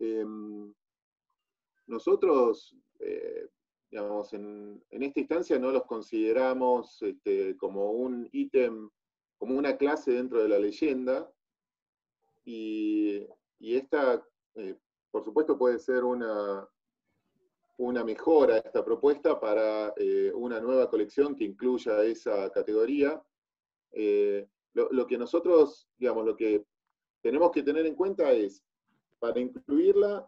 Nosotros, digamos, en esta instancia no los consideramos como un ítem, como una clase dentro de la leyenda, y esta, por supuesto, puede ser una mejora esta propuesta para una nueva colección que incluya esa categoría. Lo que nosotros, digamos, lo que tenemos que tener en cuenta es, para incluirla,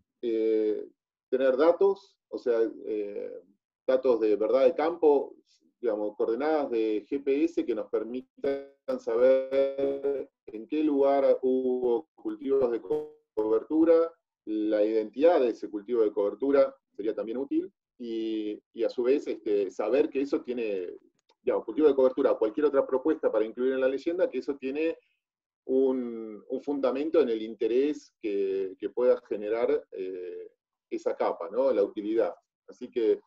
tener datos, o sea, datos de verdad de campo, digamos, coordenadas de GPS que nos permitan saber en qué lugar hubo cultivos de cobertura, la identidad de ese cultivo de cobertura sería también útil, y a su vez saber que eso tiene, digamos, cultivo de cobertura o cualquier otra propuesta para incluir en la leyenda, que eso tiene un fundamento en el interés que pueda generar esa capa, ¿no? La utilidad. Así que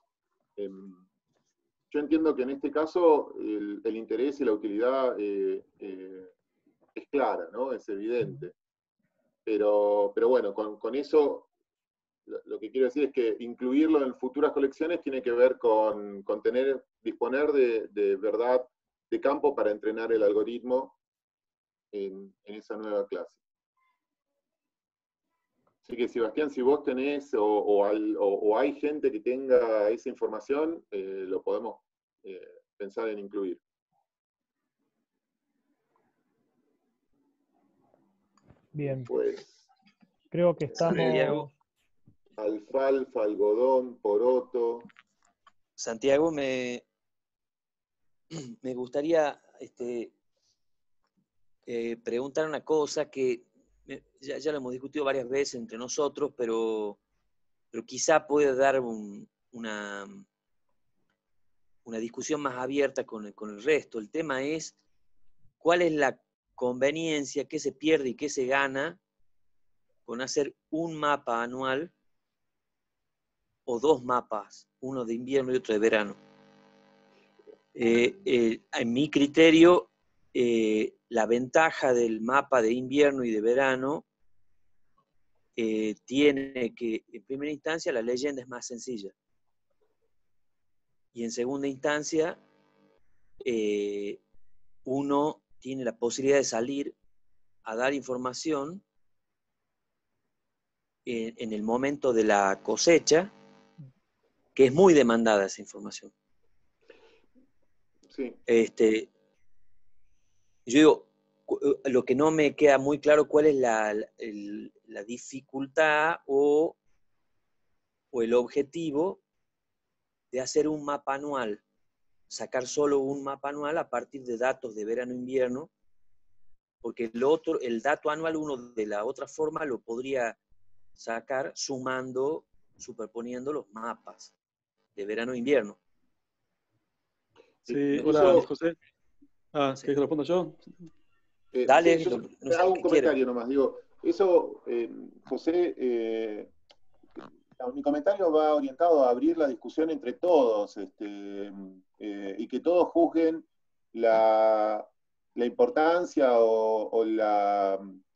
yo entiendo que en este caso el interés y la utilidad es clara, ¿no? Es evidente. Pero bueno, con eso lo que quiero decir es que incluirlo en futuras colecciones tiene que ver con disponer de verdad de campo para entrenar el algoritmo en esa nueva clase. Así que, Sebastián, si vos tenés o hay gente que tenga esa información, lo podemos pensar en incluir. Bien, Pues, creo que Santiago. estamos... Alfalfa, algodón, poroto. Santiago, me gustaría preguntar una cosa que ya lo hemos discutido varias veces entre nosotros, pero quizá puede dar una discusión más abierta con el resto. El tema es, ¿cuál es la conveniencia, qué se pierde y qué se gana con hacer un mapa anual o dos mapas, uno de invierno y otro de verano? En mi criterio, la ventaja del mapa de invierno y de verano tiene que, en primera instancia, la leyenda es más sencilla. Y en segunda instancia, uno tiene la posibilidad de salir a dar información en el momento de la cosecha, que es muy demandada esa información. Sí. Yo digo, lo que no me queda muy claro cuál es la dificultad o el objetivo de hacer un mapa anual, sacar solo un mapa anual a partir de datos de verano-invierno, porque el dato anual uno de la otra forma lo podría sacar sumando, superponiendo los mapas de verano-invierno. Sí, hola, José. ¿Querés que responda yo? Dale, sí, yo no sé hago un qué comentario quiere. nomás. Digo, eso, José, mi comentario va orientado a abrir la discusión entre todos y que todos juzguen la importancia o la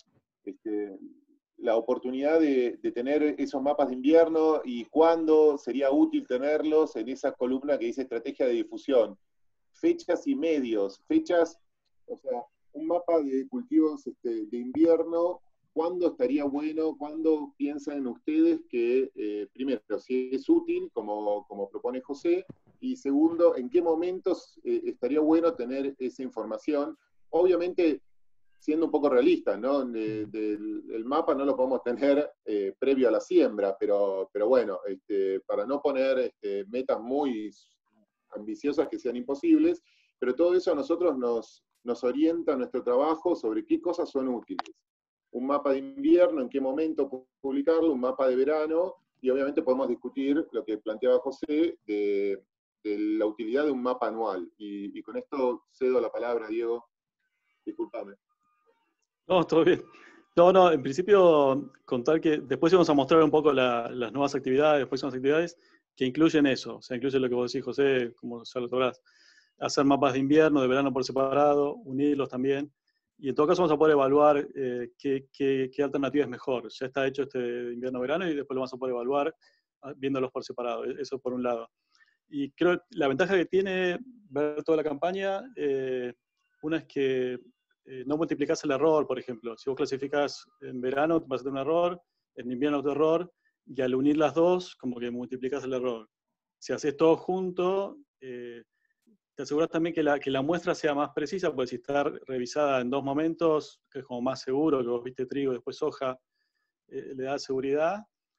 oportunidad de tener esos mapas de invierno y cuándo sería útil tenerlos en esa columna que dice estrategia de difusión. Fechas y medios, o sea, un mapa de cultivos de invierno ¿cuándo estaría bueno, cuándo piensan ustedes que, primero, si es útil, como propone José, y segundo, en qué momentos estaría bueno tener esa información? Obviamente, siendo un poco realistas, ¿no? El mapa no lo podemos tener previo a la siembra, pero bueno, para no poner metas muy ambiciosas que sean imposibles, pero todo eso a nosotros nos orienta nuestro trabajo sobre qué cosas son útiles. Un mapa de invierno, en qué momento publicarlo, un mapa de verano, y obviamente podemos discutir lo que planteaba José de la utilidad de un mapa anual. Y con esto cedo la palabra, Diego. Disculpame. No, todo bien. No, en principio contar que después vamos a mostrar un poco las nuevas actividades, las próximas actividades que incluyen eso. O sea, incluye lo que vos decís, José, como ya lo sabrás. Hacer mapas de invierno, de verano por separado, unirlos también. Y en todo caso vamos a poder evaluar qué alternativa es mejor. Ya está hecho este de invierno-verano y después lo vamos a poder evaluar viéndolos por separado. Eso por un lado. Y creo que la ventaja que tiene ver toda la campaña, una es que no multiplicás el error, por ejemplo. Si vos clasificás en verano, vas a tener un error, en invierno otro error, y al unir las dos, como que multiplicás el error. Si haces todo junto, te aseguras también que la muestra sea más precisa, porque si está revisada en dos momentos, que es como más seguro, que vos viste trigo y después soja, le da seguridad.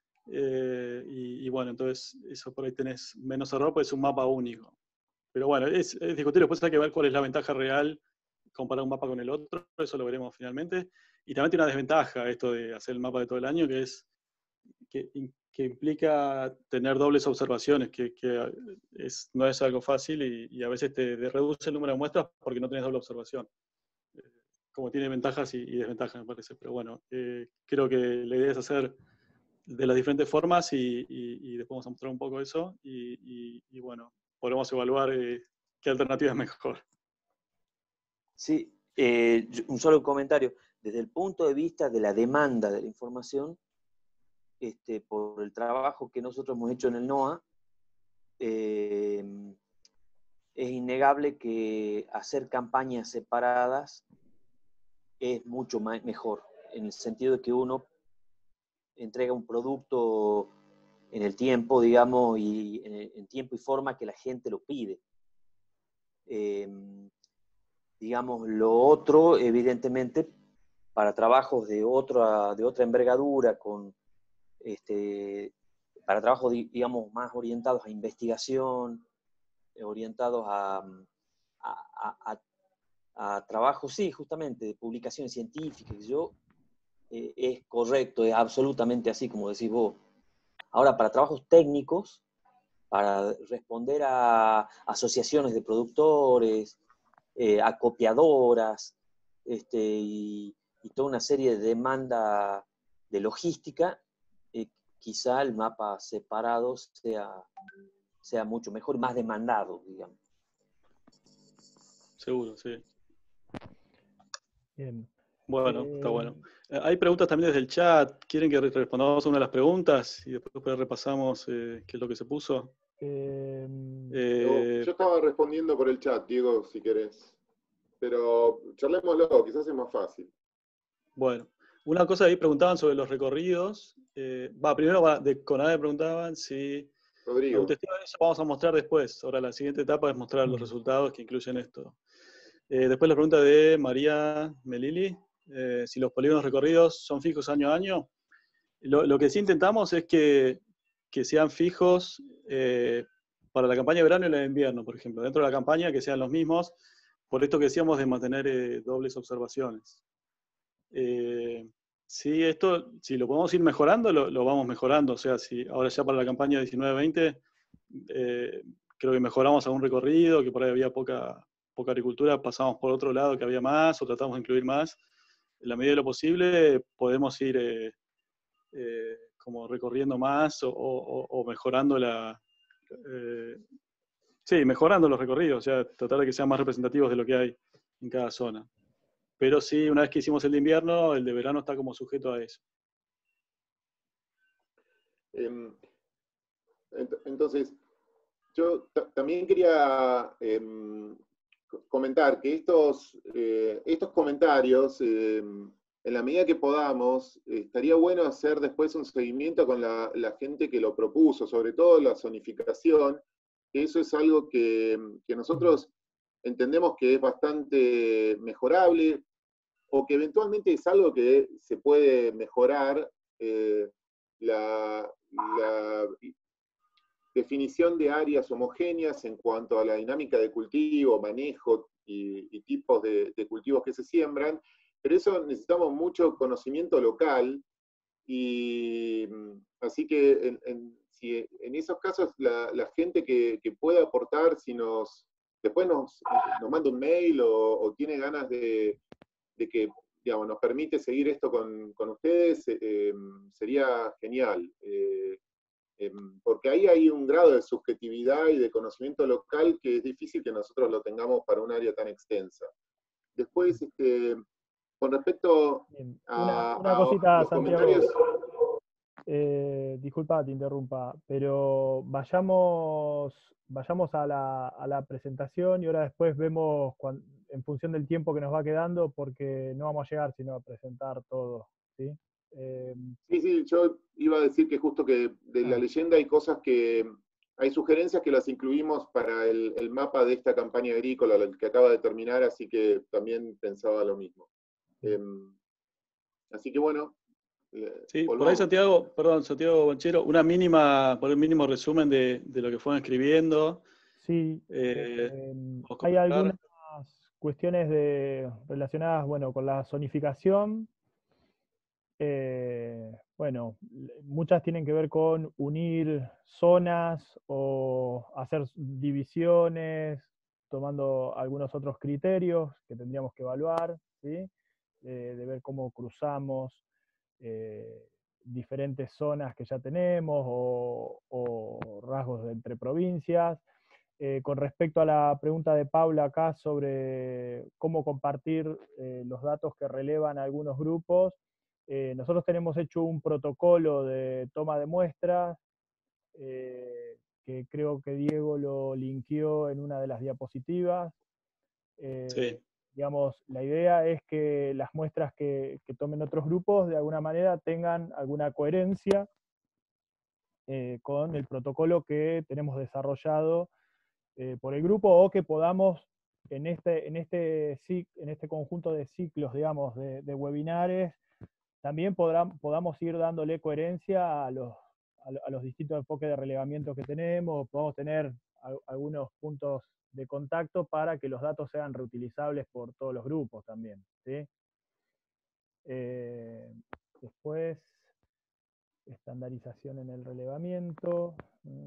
Y bueno, entonces eso por ahí tenés menos error, porque es un mapa único. Pero bueno, es discutible, después hay que ver cuál es la ventaja real, comparar un mapa con el otro, eso lo veremos finalmente. Y también tiene una desventaja esto de hacer el mapa de todo el año, que es que implica tener dobles observaciones, que no es algo fácil y a veces te reduce el número de muestras porque no tenés doble observación. Como tiene ventajas y desventajas, me parece. Pero bueno, creo que la idea es hacer de las diferentes formas y después vamos a mostrar un poco eso y bueno, podremos evaluar qué alternativa es mejor. Sí, un solo comentario. Desde el punto de vista de la demanda de la información, por el trabajo que nosotros hemos hecho en el NOA, es innegable que hacer campañas separadas es mucho mejor, en el sentido de que uno entrega un producto en el tiempo, digamos, y en tiempo y forma que la gente lo pide. Digamos, lo otro, evidentemente, para trabajos de otra envergadura, para trabajos, digamos, más orientados a investigación, orientados a trabajos, sí, justamente, de publicaciones científicas, es correcto, es absolutamente así como decís vos. Ahora, para trabajos técnicos, para responder a asociaciones de productores, a copiadoras, y toda una serie de demanda de logística, quizá el mapa separado sea mucho mejor y más demandado, digamos. Seguro, sí. Bien. Bueno, está bueno. Hay preguntas también desde el chat. ¿Quieren que respondamos a una de las preguntas y después repasamos qué es lo que se puso? Yo estaba respondiendo por el chat, Diego, si querés. Pero charlémoslo, quizás es más fácil. Bueno, una cosa ahí preguntaban sobre los recorridos. Primero de CONADE preguntaban si... Rodrigo. Un testeo de eso vamos a mostrar después. Ahora la siguiente etapa es mostrar los resultados que incluyen esto. Después la pregunta de María Melili, si los polígonos recorridos son fijos año a año. Lo que sí intentamos es que sean fijos para la campaña de verano y la de invierno, por ejemplo. Dentro de la campaña que sean los mismos, por esto que decíamos de mantener dobles observaciones. Sí, esto, si lo podemos ir mejorando, lo vamos mejorando. O sea, si ahora ya para la campaña 19-20, creo que mejoramos algún recorrido, que por ahí había poca agricultura, pasamos por otro lado que había más, o tratamos de incluir más. En la medida de lo posible, podemos ir como recorriendo más o mejorando mejorando los recorridos, o sea, tratar de que sean más representativos de lo que hay en cada zona. Pero sí, una vez que hicimos el de invierno, el de verano está como sujeto a eso. Entonces, yo también quería comentar que estos comentarios en la medida que podamos, estaría bueno hacer después un seguimiento con la gente que lo propuso, sobre todo la zonificación, que eso es algo que nosotros entendemos que es bastante mejorable, o que eventualmente es algo que se puede mejorar. La definición de áreas homogéneas en cuanto a la dinámica de cultivo, manejo y tipos de cultivos que se siembran, pero eso necesitamos mucho conocimiento local, y así que si en esos casos la gente que pueda aportar, si después nos manda un mail o tiene ganas de que, digamos, nos permite seguir esto con ustedes, sería genial. Porque ahí hay un grado de subjetividad y de conocimiento local que es difícil que nosotros lo tengamos para un área tan extensa. Después, con respecto Una a cosita, los Santiago. comentarios... Disculpa, te interrumpa, pero vayamos a la presentación y ahora después vemos en función del tiempo que nos va quedando, porque no vamos a llegar sino a presentar todo, ¿sí? Sí, yo iba a decir que justo que de la leyenda hay cosas hay sugerencias que las incluimos para el mapa de esta campaña agrícola, el que acaba de terminar, así que también pensaba lo mismo. Así que bueno. Sí, por ahí Santiago Banchero, por un mínimo resumen de lo que fueron escribiendo. Sí, hay algunas cuestiones relacionadas, bueno, con la zonificación. Bueno, muchas tienen que ver con unir zonas o hacer divisiones, tomando algunos otros criterios que tendríamos que evaluar, ¿sí? De ver cómo cruzamos diferentes zonas que ya tenemos o rasgos entre provincias. Con respecto a la pregunta de Paula acá sobre cómo compartir los datos que relevan algunos grupos, nosotros tenemos hecho un protocolo de toma de muestras, que creo que Diego lo linkeó en una de las diapositivas. Sí. Digamos, la idea es que las muestras que tomen otros grupos de alguna manera tengan alguna coherencia con el protocolo que tenemos desarrollado por el grupo, o que podamos en este conjunto de ciclos, digamos, de webinares, también podamos ir dándole coherencia a los distintos enfoques de relevamiento que tenemos, podamos tener algunos puntos de contacto para que los datos sean reutilizables por todos los grupos también, ¿sí? Después, estandarización en el relevamiento.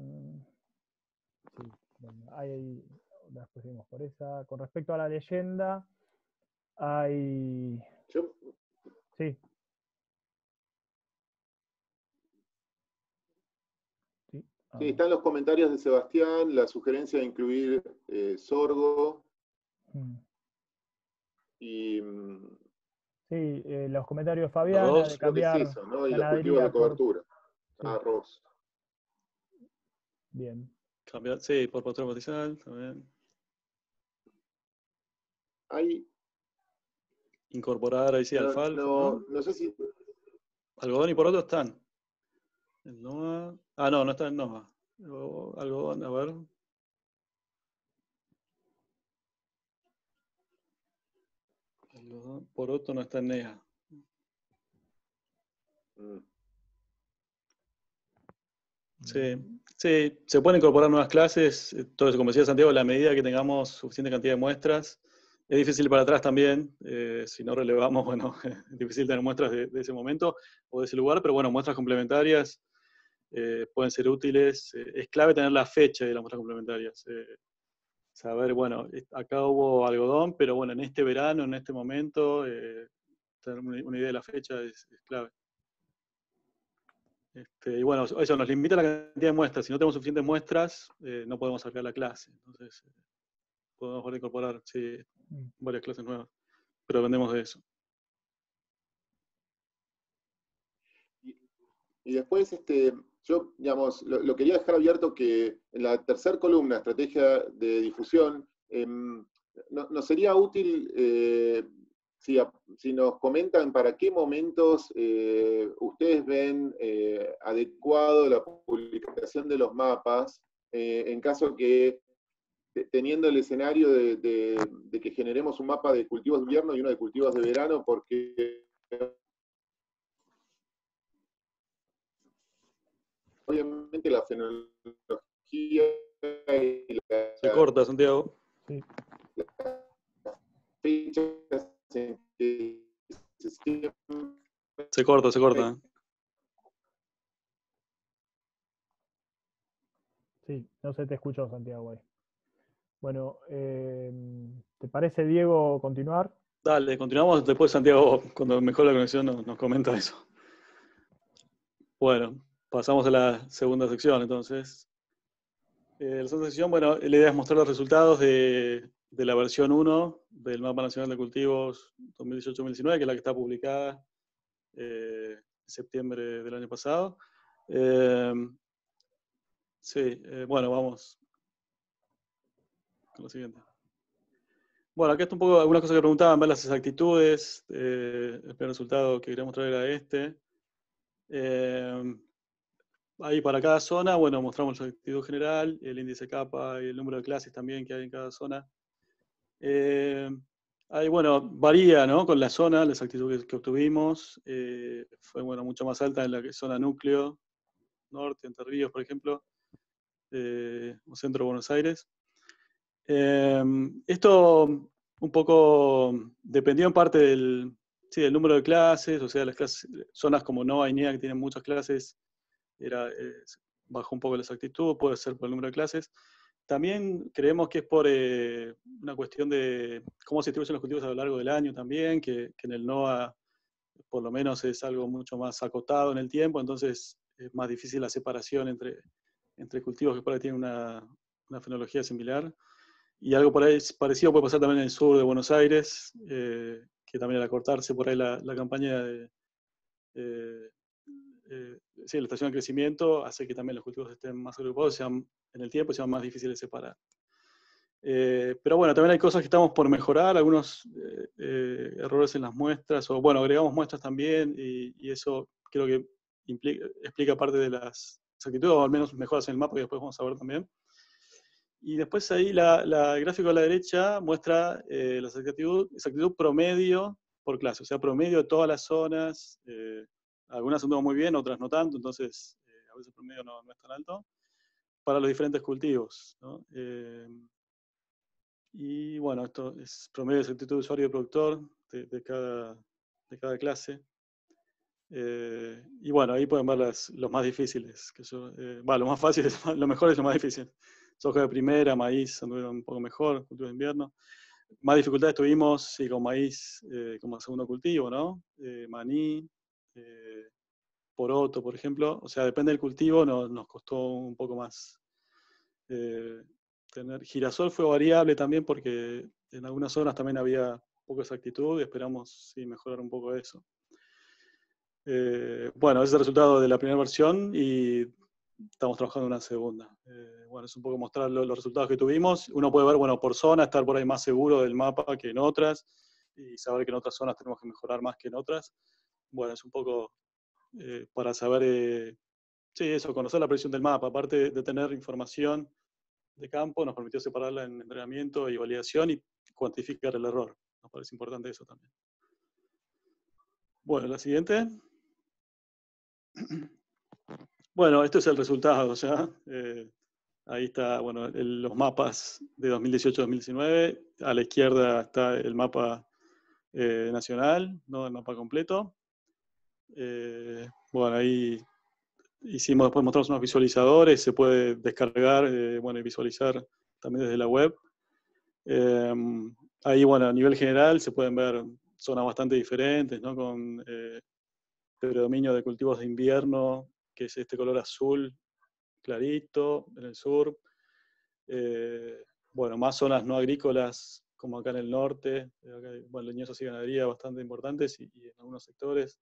Sí, bueno, después seguimos por esa. Con respecto a la leyenda, hay... Sí. Sí, están los comentarios de Sebastián, la sugerencia de incluir sorgo. Y... Sí, los comentarios de Fabiana, de cambiar eso, ¿no? Y los cultivos de cobertura. Sí. Arroz. Bien. Cambiar, sí, por patrón vertical también. Incorporar ahí sí alfalfa. No sé si... Algodón y poroto están. El NOA. No está en NOA. Algodón, a ver. Algodón, poroto no está en NEA. Sí, se pueden incorporar nuevas clases, todo eso, como decía Santiago, a la medida que tengamos suficiente cantidad de muestras. Es difícil para atrás también, si no relevamos, bueno, es difícil tener muestras de ese momento o de ese lugar, pero bueno, muestras complementarias pueden ser útiles. Es clave tener la fecha de las muestras complementarias. Saber, bueno, acá hubo algodón, pero bueno, en este verano, en este momento, tener una idea de la fecha es clave. Y bueno, eso nos limita la cantidad de muestras. Si no tenemos suficientes muestras, no podemos sacar la clase. Entonces, podemos incorporar varias clases nuevas, pero dependemos de eso. Y después, yo, digamos, lo quería dejar abierto que en la tercera columna, estrategia de difusión, nos sería útil si nos comentan para qué momentos ustedes ven adecuado la publicación de los mapas, en caso que, teniendo el escenario de que generemos un mapa de cultivos de invierno y uno de cultivos de verano, porque obviamente la fenología y Se corta, Santiago. Sí. fechas en que Se corta, se corta. Sí, no se te escuchó, Santiago, ahí. Bueno, ¿te parece, Diego, continuar? Dale, continuamos. Después Santiago, cuando mejore la conexión, nos comenta eso. Bueno, pasamos a la segunda sección, entonces. La segunda sección, bueno, la idea es mostrar los resultados de la versión 1 del Mapa Nacional de Cultivos 2018-2019, que es la que está publicada en septiembre del año pasado. Bueno, vamos con lo siguiente. Bueno, acá está un poco algunas cosas que preguntaban, ver las exactitudes. El primer resultado que queríamos traer era este. Ahí para cada zona, bueno, mostramos la exactitud general, el índice capa y el número de clases también que hay en cada zona. Ahí, bueno, varía, ¿no? Con la zona, la exactitud que obtuvimos. Fue, bueno, mucho más alta en la zona núcleo, norte, Entre Ríos, por ejemplo, o centro de Buenos Aires. Esto un poco dependió en parte del número de clases, o sea, las clases, zonas como Nova y NIA, que tienen muchas clases, bajó un poco la exactitud, puede ser por el número de clases. También creemos que es por una cuestión de cómo se distribuyen los cultivos a lo largo del año también, que en el NOA por lo menos es algo mucho más acotado en el tiempo, entonces es más difícil la separación entre cultivos que por ahí tienen una fenología similar. Y algo por ahí parecido puede pasar también en el sur de Buenos Aires, que también al acortarse por ahí la campaña de la estación de crecimiento hace que también los cultivos estén más agrupados, sean en el tiempo, sean más difíciles de separar. Pero bueno, también hay cosas que estamos por mejorar, algunos errores en las muestras, o bueno, agregamos muestras también, y eso creo que explica parte de las exactitudes, o al menos mejoras en el mapa, que después vamos a ver también. Y después ahí el gráfico a la derecha muestra la exactitud promedio por clase, o sea, promedio de todas las zonas. Algunas anduvo muy bien, otras no tanto, entonces a veces el promedio no es tan alto, para los diferentes cultivos, ¿no? Y bueno, esto es promedio de exactitud de usuario y productor de cada clase. Y bueno, ahí pueden ver los más difíciles. Los más fáciles, lo mejor es lo más difícil. Soja de primera, maíz anduvieron un poco mejor, cultivo de invierno. Más dificultades tuvimos sí, con maíz como segundo cultivo, ¿no? Maní, poroto, por ejemplo. O sea, depende del cultivo, nos costó un poco más tener. Girasol fue variable también porque en algunas zonas también había poca exactitud y esperamos sí, mejorar un poco eso. Bueno, ese es el resultado de la primera versión y estamos trabajando en una segunda. Bueno, es un poco mostrar los resultados que tuvimos. Uno puede ver, bueno, por zona, estar por ahí más seguro del mapa que en otras, y saber que en otras zonas tenemos que mejorar más que en otras. Bueno, es un poco para saber, sí, eso, conocer la precisión del mapa. Aparte de tener información de campo, nos permitió separarla en entrenamiento y validación y cuantificar el error. Nos parece importante eso también. Bueno, la siguiente. Bueno, esto es el resultado ya. Ahí está, bueno, los mapas de 2018-2019. A la izquierda está el mapa nacional, ¿no? El mapa completo. Bueno, ahí después mostramos unos visualizadores, se puede descargar, bueno, y visualizar también desde la web. Ahí, bueno, a nivel general se pueden ver zonas bastante diferentes, ¿no? Con predominio de cultivos de invierno, que es este color azul clarito en el sur. Bueno, más zonas no agrícolas, como acá en el norte, acá hay, bueno, leñosas y ganadería bastante importantes y en algunos sectores.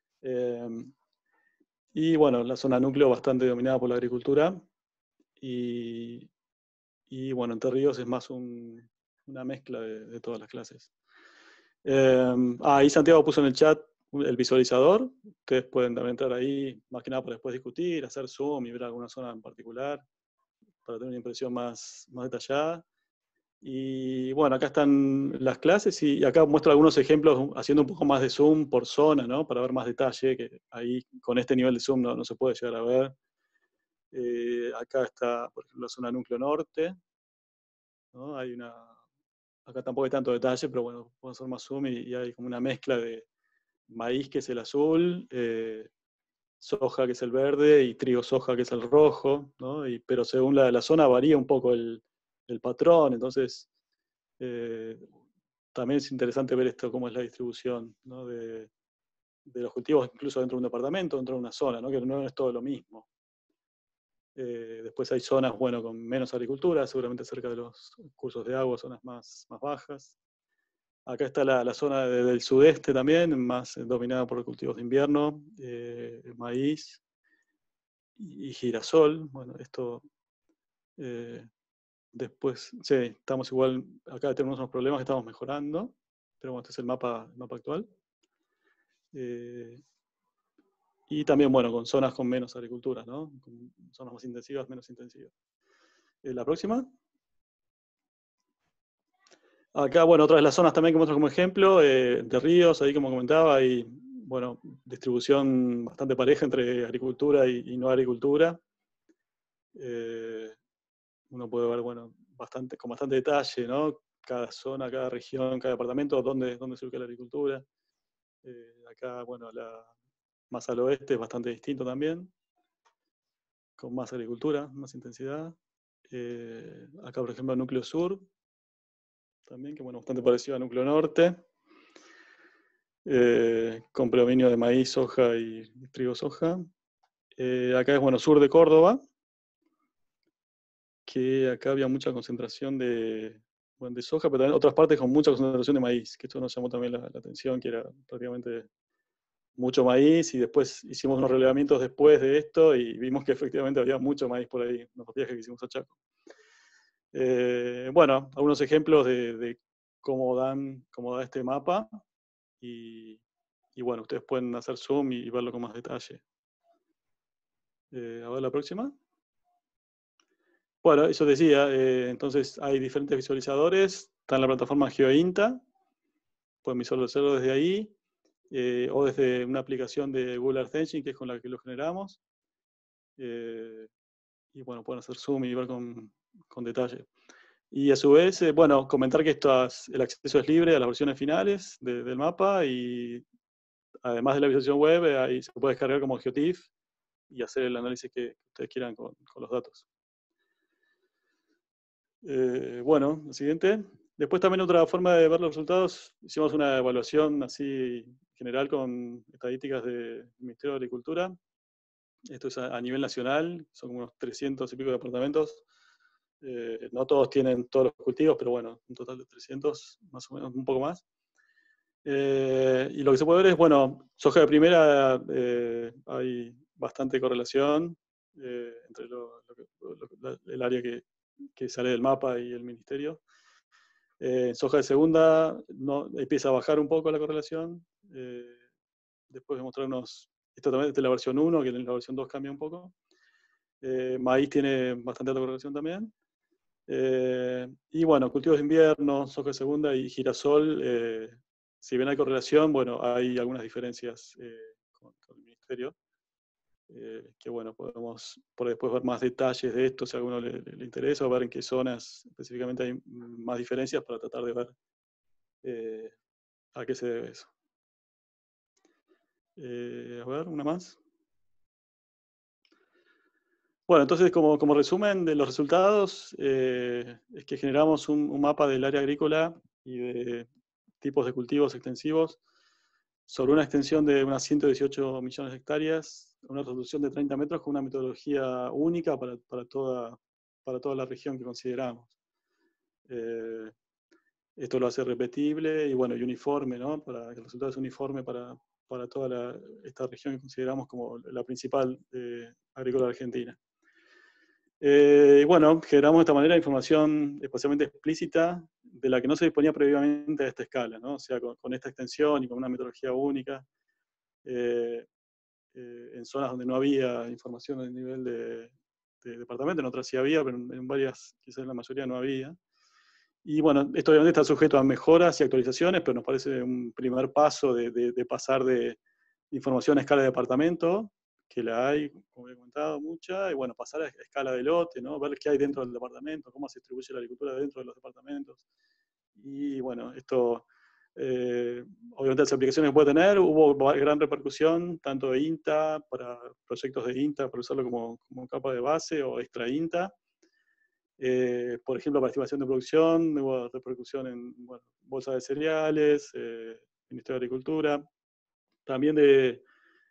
Y bueno, la zona núcleo bastante dominada por la agricultura. Y bueno, Entre Ríos es más una mezcla de todas las clases. Ahí Santiago puso en el chat el visualizador. Ustedes pueden también entrar ahí, más que nada para después discutir, hacer zoom y ver alguna zona en particular, para tener una impresión más detallada. Y bueno, acá están las clases y acá muestro algunos ejemplos haciendo un poco más de zoom por zona, ¿no? Para ver más detalle, que ahí con este nivel de zoom no se puede llegar a ver. Acá está, por ejemplo, la zona núcleo norte, ¿no? Acá tampoco hay tanto detalle, pero bueno, puedo hacer más zoom y hay como una mezcla de maíz, que es el azul, soja, que es el verde, y trigo soja, que es el rojo, ¿no? Pero según la zona varía un poco el patrón, entonces también es interesante ver esto, cómo es la distribución, ¿no? de los cultivos, incluso dentro de un departamento, dentro de una zona, ¿no? Que no es todo lo mismo. Después hay zonas, bueno, con menos agricultura, seguramente cerca de los cursos de agua, zonas más bajas. Acá está la zona del sudeste también, más dominada por cultivos de invierno, maíz y girasol. Bueno, esto después, sí, estamos igual, acá tenemos unos problemas que estamos mejorando, pero bueno, este es el mapa actual. Y también, bueno, con zonas con menos agricultura, ¿no? Con zonas más intensivas, menos intensivas. La próxima. Acá, bueno, otras de las zonas también que muestro como ejemplo, de ríos, ahí como comentaba, hay, bueno, distribución bastante pareja entre agricultura y no agricultura. Uno puede ver, bueno, con bastante detalle, ¿no? Cada zona, cada región, cada departamento, dónde se ubica la agricultura. Acá, bueno, más al oeste es bastante distinto también, con más agricultura, más intensidad. Acá, por ejemplo, el núcleo sur, también, que bueno, bastante parecido al núcleo norte, con predominio de maíz, soja y trigo soja. Acá es, bueno, sur de Córdoba, que acá había mucha concentración de soja, pero también otras partes con mucha concentración de maíz, que esto nos llamó también la atención, que era prácticamente mucho maíz, y después hicimos unos relevamientos después de esto y vimos que efectivamente había mucho maíz por ahí, unos viajes que hicimos a Chaco. Bueno, algunos ejemplos de cómo da este mapa, y bueno, ustedes pueden hacer zoom y verlo con más detalle. A ver la próxima. Bueno, eso decía, entonces hay diferentes visualizadores, está en la plataforma GeoINTA, pueden visualizarlo desde ahí, o desde una aplicación de Google Earth Engine, que es con la que lo generamos. Y bueno, pueden hacer zoom y ver con detalle. Y a su vez, bueno, comentar que el acceso es libre a las versiones finales del mapa, y además de la visualización web, ahí se puede descargar como GeoTIFF y hacer el análisis que ustedes quieran con los datos. Bueno, lo siguiente. Después también otra forma de ver los resultados, hicimos una evaluación así general con estadísticas del Ministerio de Agricultura. Esto es a nivel nacional, son como unos 300 y pico de departamentos. No todos tienen todos los cultivos, pero bueno, un total de 300, más o menos, un poco más. Y lo que se puede ver es, bueno, soja de primera, hay bastante correlación entre el área que sale del mapa y el ministerio. Soja de segunda empieza a bajar un poco la correlación. Después de mostrarnos, esto también es de la versión 1, que en la versión 2 cambia un poco. Maíz tiene bastante alta correlación también. Y bueno, cultivos de invierno, soja de segunda y girasol, si bien hay correlación, bueno, hay algunas diferencias con el ministerio. Que bueno, podemos por después ver más detalles de esto si a alguno le interesa, o ver en qué zonas específicamente hay más diferencias para tratar de ver a qué se debe eso. A ver, una más. Bueno, entonces como resumen de los resultados, es que generamos un mapa del área agrícola y de tipos de cultivos extensivos sobre una extensión de unas 118 millones de hectáreas, una resolución de 30 metros con una metodología única para toda la región que consideramos. Esto lo hace repetible y bueno, y uniforme, ¿no? Para que el resultado es uniforme para toda esta región que consideramos como la principal agrícola argentina. Y bueno, generamos de esta manera información especialmente explícita de la que no se disponía previamente a esta escala, ¿no? O sea, con esta extensión y con una metodología única, en zonas donde no había información a nivel de departamento, en otras sí había, pero en varias, quizás en la mayoría no había. Y bueno, esto obviamente está sujeto a mejoras y actualizaciones, pero nos parece un primer paso de pasar de información a escala de departamento, que la hay, como he comentado, mucha, y bueno, pasar a escala de lote, ¿no? Ver qué hay dentro del departamento, cómo se distribuye la agricultura dentro de los departamentos. Y bueno, esto, obviamente las aplicaciones que puede tener, hubo gran repercusión, tanto de INTA, para proyectos de INTA, para usarlo como capa de base, o extra INTA. Por ejemplo, para estimación de producción, hubo repercusión en bolsa de cereales, Ministerio de Agricultura, también de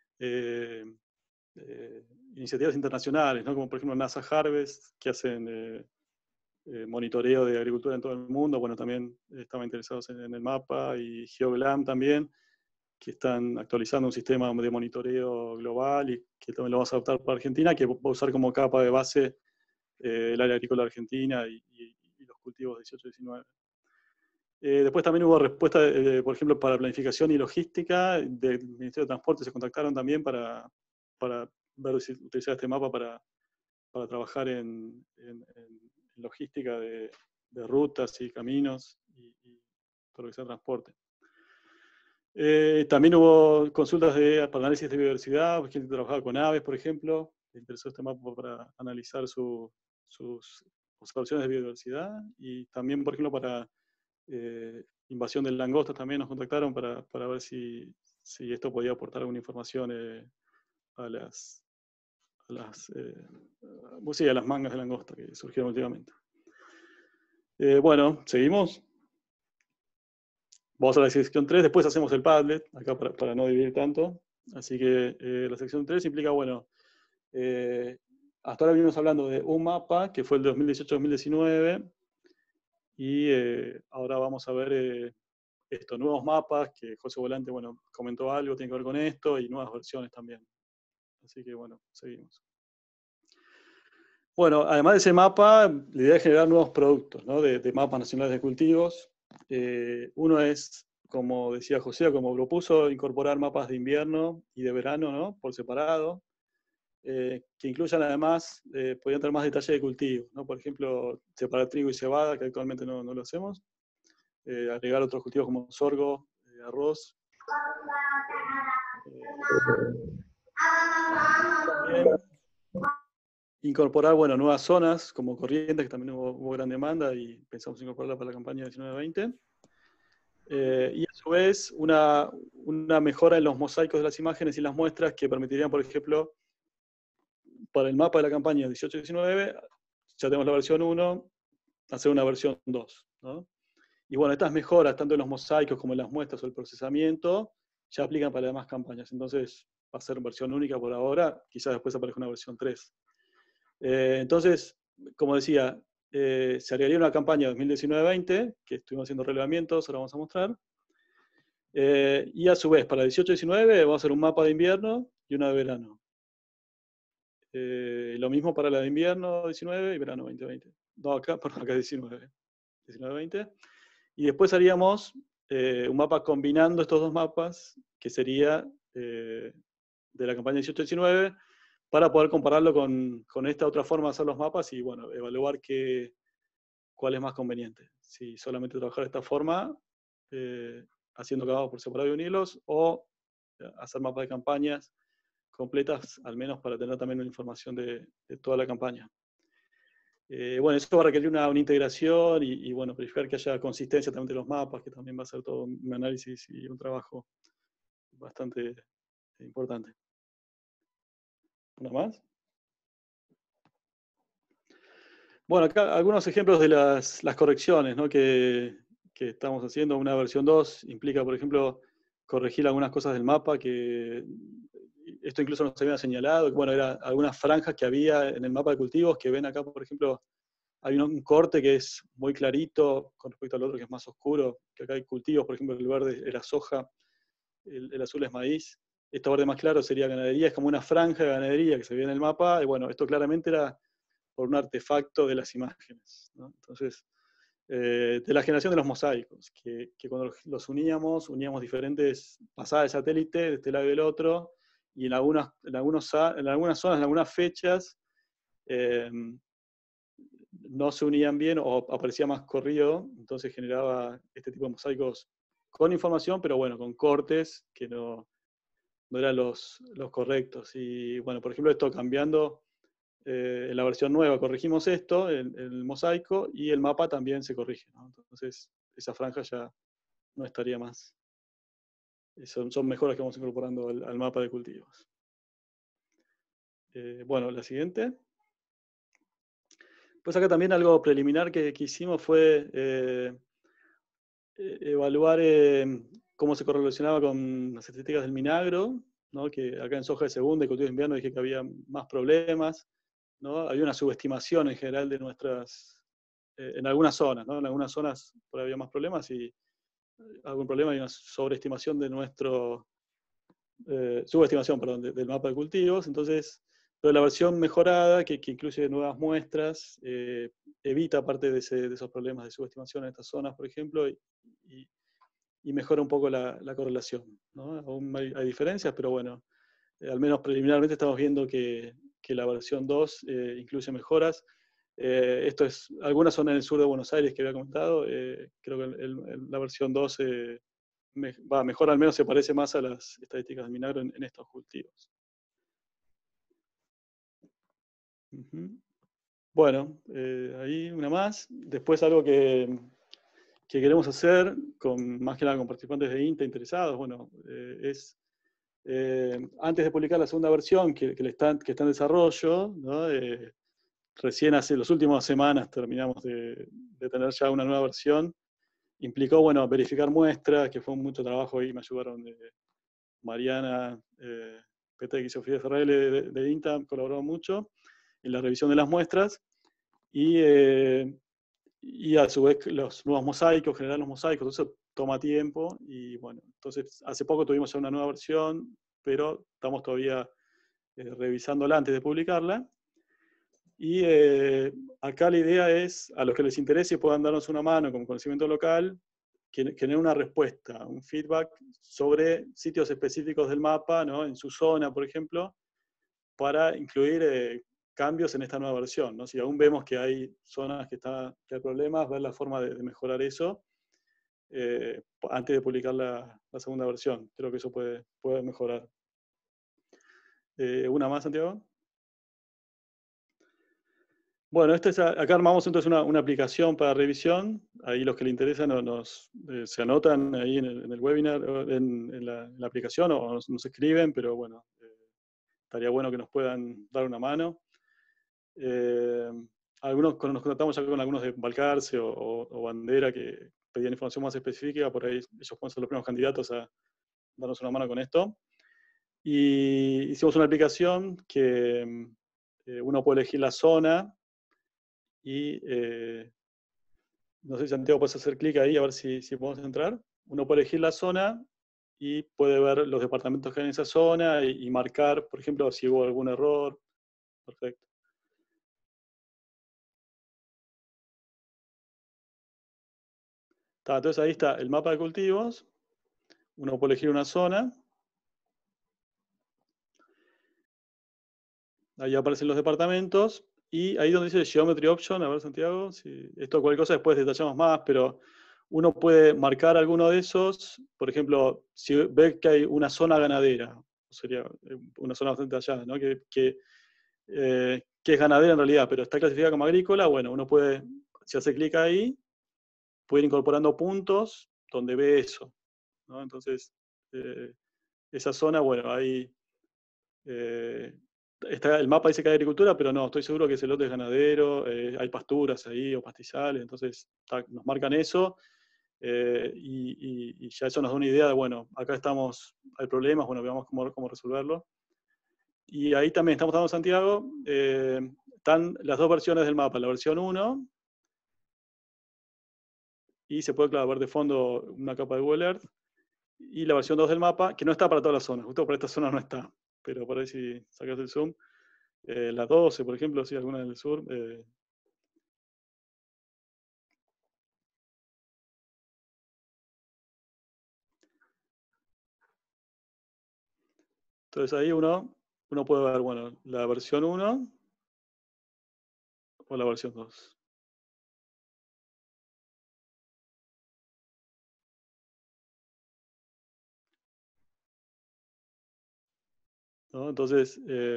iniciativas internacionales, ¿no? Como por ejemplo NASA Harvest, que hacen monitoreo de agricultura en todo el mundo. Bueno, también estaban interesados en el mapa, y GeoGlam también, que están actualizando un sistema de monitoreo global y que también lo vamos a adoptar para Argentina, que va a usar como capa de base el área agrícola argentina y los cultivos 18-19. Después también hubo respuesta, por ejemplo, para planificación y logística del Ministerio de Transporte. Se contactaron también para ver si utilizar este mapa para trabajar en logística de rutas y caminos y organizar transporte. También hubo consultas para análisis de biodiversidad, gente que trabajaba con aves, por ejemplo, le interesó este mapa para analizar sus observaciones de biodiversidad, y también, por ejemplo, para invasión de langostas también nos contactaron para ver si esto podía aportar alguna información a las mangas de langosta que surgieron últimamente. Bueno, seguimos. Vamos a la sección 3, después hacemos el Padlet, acá para no dividir tanto. Así que la sección 3 implica, bueno, hasta ahora venimos hablando de un mapa, que fue el de 2018-2019, y ahora vamos a ver estos nuevos mapas, que José Volante, bueno, comentó algo, tiene que ver con esto, y nuevas versiones también. Así que, bueno, seguimos. Bueno, además de ese mapa, la idea es generar nuevos productos, ¿no? de mapas nacionales de cultivos. Uno es, como decía José, como propuso, incorporar mapas de invierno y de verano, ¿no? Por separado, que incluyan además, podrían tener más detalle de cultivo, ¿no? Por ejemplo, separar trigo y cebada, que actualmente no lo hacemos. Agregar otros cultivos como sorgo, arroz. También incorporar, bueno, nuevas zonas como Corrientes, que también hubo gran demanda y pensamos incorporarla para la campaña 19-20. Y a su vez, una mejora en los mosaicos de las imágenes y las muestras que permitirían, por ejemplo, para el mapa de la campaña 18-19, ya tenemos la versión 1, hacer una versión 2, ¿no? Y bueno, estas mejoras, tanto en los mosaicos como en las muestras o el procesamiento, ya aplican para las demás campañas. Entonces, va a ser versión única por ahora, quizás después aparezca una versión 3. Entonces, como decía, se agregaría una campaña 2019-20, que estuvimos haciendo relevamientos, ahora vamos a mostrar. Y a su vez, para 18-19 vamos a hacer un mapa de invierno y una de verano. Lo mismo para la de invierno 19 y verano 2020. No, acá 19-20. Y después haríamos un mapa combinando estos dos mapas, que sería de la campaña 18-19, para poder compararlo con esta otra forma de hacer los mapas y, bueno, evaluar cuál es más conveniente. Si solamente trabajar de esta forma, haciendo cada por separado y unirlos, o hacer mapas de campañas completas, al menos para tener también una información de toda la campaña. Bueno, eso va a requerir una integración y, bueno, verificar que haya consistencia también de los mapas, que también va a ser todo un análisis y un trabajo bastante importante. ¿Una más? Bueno, acá algunos ejemplos de las correcciones, ¿no? que estamos haciendo. Una versión 2 implica, por ejemplo, corregir algunas cosas del mapa, que esto incluso nos había señalado, que, bueno, eran algunas franjas que había en el mapa de cultivos, que ven acá, por ejemplo, hay un corte que es muy clarito con respecto al otro que es más oscuro, que acá hay cultivos, por ejemplo, el verde era soja, el azul es maíz. Este verde más claro sería ganadería, es como una franja de ganadería que se ve en el mapa, y bueno, esto claramente era por un artefacto de las imágenes, ¿no? Entonces, de la generación de los mosaicos, que cuando los uníamos diferentes pasadas de satélite de este lado y del otro, y en algunas zonas, en algunas fechas, no se unían bien o aparecía más corrido, entonces generaba este tipo de mosaicos con información, pero bueno, con cortes que no eran los correctos. Y bueno, por ejemplo, esto cambiando, en la versión nueva corregimos esto, el mosaico, y el mapa también se corrige, ¿no? Entonces, esa franja ya no estaría más. Son mejoras que vamos incorporando al mapa de cultivos. Bueno, la siguiente. Pues acá también algo preliminar que hicimos fue evaluar cómo se correlacionaba con las estadísticas del Minagro, ¿no? Que acá en soja de segunda y cultivo de invierno dije que había más problemas, ¿no? Había una subestimación en general de nuestras, en algunas zonas, ¿no? En algunas zonas por ahí había más problemas y algún problema, hay una sobreestimación de subestimación, perdón, del mapa de cultivos. Entonces, pero la versión mejorada, que incluye nuevas muestras, evita parte de esos problemas de subestimación en estas zonas, por ejemplo, y mejora un poco la correlación, ¿no? Aún hay diferencias, pero bueno, al menos preliminarmente estamos viendo que la versión 2 incluye mejoras. Esto es, algunas son en el sur de Buenos Aires que había comentado, creo que la versión 2 mejor, al menos se parece más a las estadísticas de Minagro en estos cultivos. Bueno, ahí una más. Después algo que queremos hacer, más que nada con participantes de INTA interesados, bueno, es antes de publicar la segunda versión que está en desarrollo, ¿no? Recién hace las últimas semanas terminamos de tener ya una nueva versión. Implicó, bueno, verificar muestras, que fue mucho trabajo ahí, me ayudaron Mariana, Petek y Sofía Ferrell de INTA, colaboraron mucho en la revisión de las muestras, y a su vez los nuevos mosaicos, generar los mosaicos, todo eso toma tiempo, y bueno, entonces hace poco tuvimos ya una nueva versión, pero estamos todavía revisándola antes de publicarla. Y acá la idea es, a los que les interese y puedan darnos una mano con conocimiento local, tener una respuesta, un feedback sobre sitios específicos del mapa, ¿no? En su zona, por ejemplo, para incluir cambios en esta nueva versión, ¿no? Si aún vemos que hay zonas que hay problemas, ver la forma de mejorar eso antes de publicar la segunda versión. Creo que eso puede mejorar. ¿Una más, Santiago? Bueno, acá armamos entonces una aplicación para revisión. Ahí los que les interesan se anotan ahí en el webinar, en la aplicación, o nos escriben, pero bueno, estaría bueno que nos puedan dar una mano. Nos contactamos ya con algunos de Balcarce o Bandera que pedían información más específica, por ahí ellos pueden ser los primeros candidatos a darnos una mano con esto. Y hicimos una aplicación que uno puede elegir la zona, y no sé si Santiago puedes hacer clic ahí a ver si podemos entrar. Uno puede elegir la zona y puede ver los departamentos que hay en esa zona y marcar, por ejemplo, si hubo algún error. Perfecto. Entonces ahí está el mapa de cultivos. Uno puede elegir una zona. Ahí aparecen los departamentos. Y ahí donde dice Geometry Option, a ver, Santiago, si esto cualquier cosa después detallamos más, pero uno puede marcar alguno de esos. Por ejemplo, si ve que hay una zona ganadera, sería una zona bastante detallada, ¿no? que es ganadera en realidad, pero está clasificada como agrícola, bueno, uno puede, si hace clic ahí, puede ir incorporando puntos donde ve eso, ¿no? Entonces, esa zona, bueno, ahí el mapa dice que hay agricultura, pero no, estoy seguro que ese lote es ganadero, hay pasturas ahí o pastizales, entonces nos marcan eso, y ya eso nos da una idea de, bueno, acá hay problemas, bueno, veamos cómo resolverlo. Y ahí también estamos dando Santiago, están las dos versiones del mapa, la versión 1, y se puede, claro, ver de fondo una capa de Google Earth, y la versión 2 del mapa, que no está para todas las zonas, justo para esta zona no está, pero por ahí si sacas el zoom, la 12, por ejemplo, sí, alguna del sur. Entonces ahí uno puede ver, bueno, la versión 1 o la versión 2. ¿No? Entonces,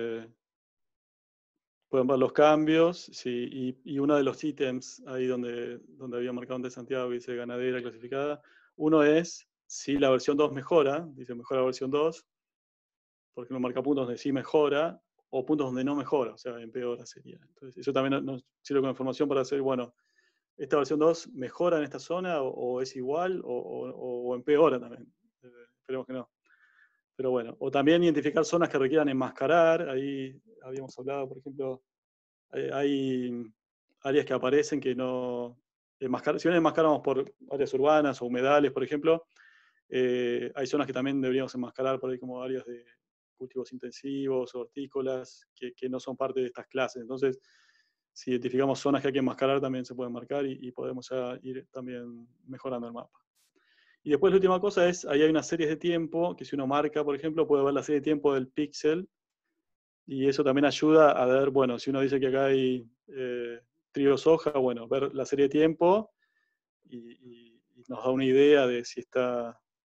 pueden ver los cambios, sí, y uno de los ítems ahí donde había marcado antes Santiago, que dice ganadera clasificada, uno es si la versión 2 mejora, dice mejora la versión 2, porque no marca puntos donde sí mejora, o puntos donde no mejora, o sea, empeora sería. Entonces, eso también nos sirve como información para hacer, bueno, ¿esta versión 2 mejora en esta zona o es igual o empeora también? Esperemos que no. Pero bueno, o también identificar zonas que requieran enmascarar. Ahí habíamos hablado, por ejemplo, hay áreas que aparecen que no... si bien enmascaramos por áreas urbanas o humedales, por ejemplo, hay zonas que también deberíamos enmascarar por ahí como áreas de cultivos intensivos o hortícolas que no son parte de estas clases. Entonces, si identificamos zonas que hay que enmascarar, también se pueden marcar y podemos ya ir también mejorando el mapa. Y después la última cosa es, ahí hay unas series de tiempo, que si uno marca, por ejemplo, puede ver la serie de tiempo del píxel, y eso también ayuda a ver, bueno, si uno dice que acá hay trigo soja, bueno, ver la serie de tiempo y nos da una idea de si está...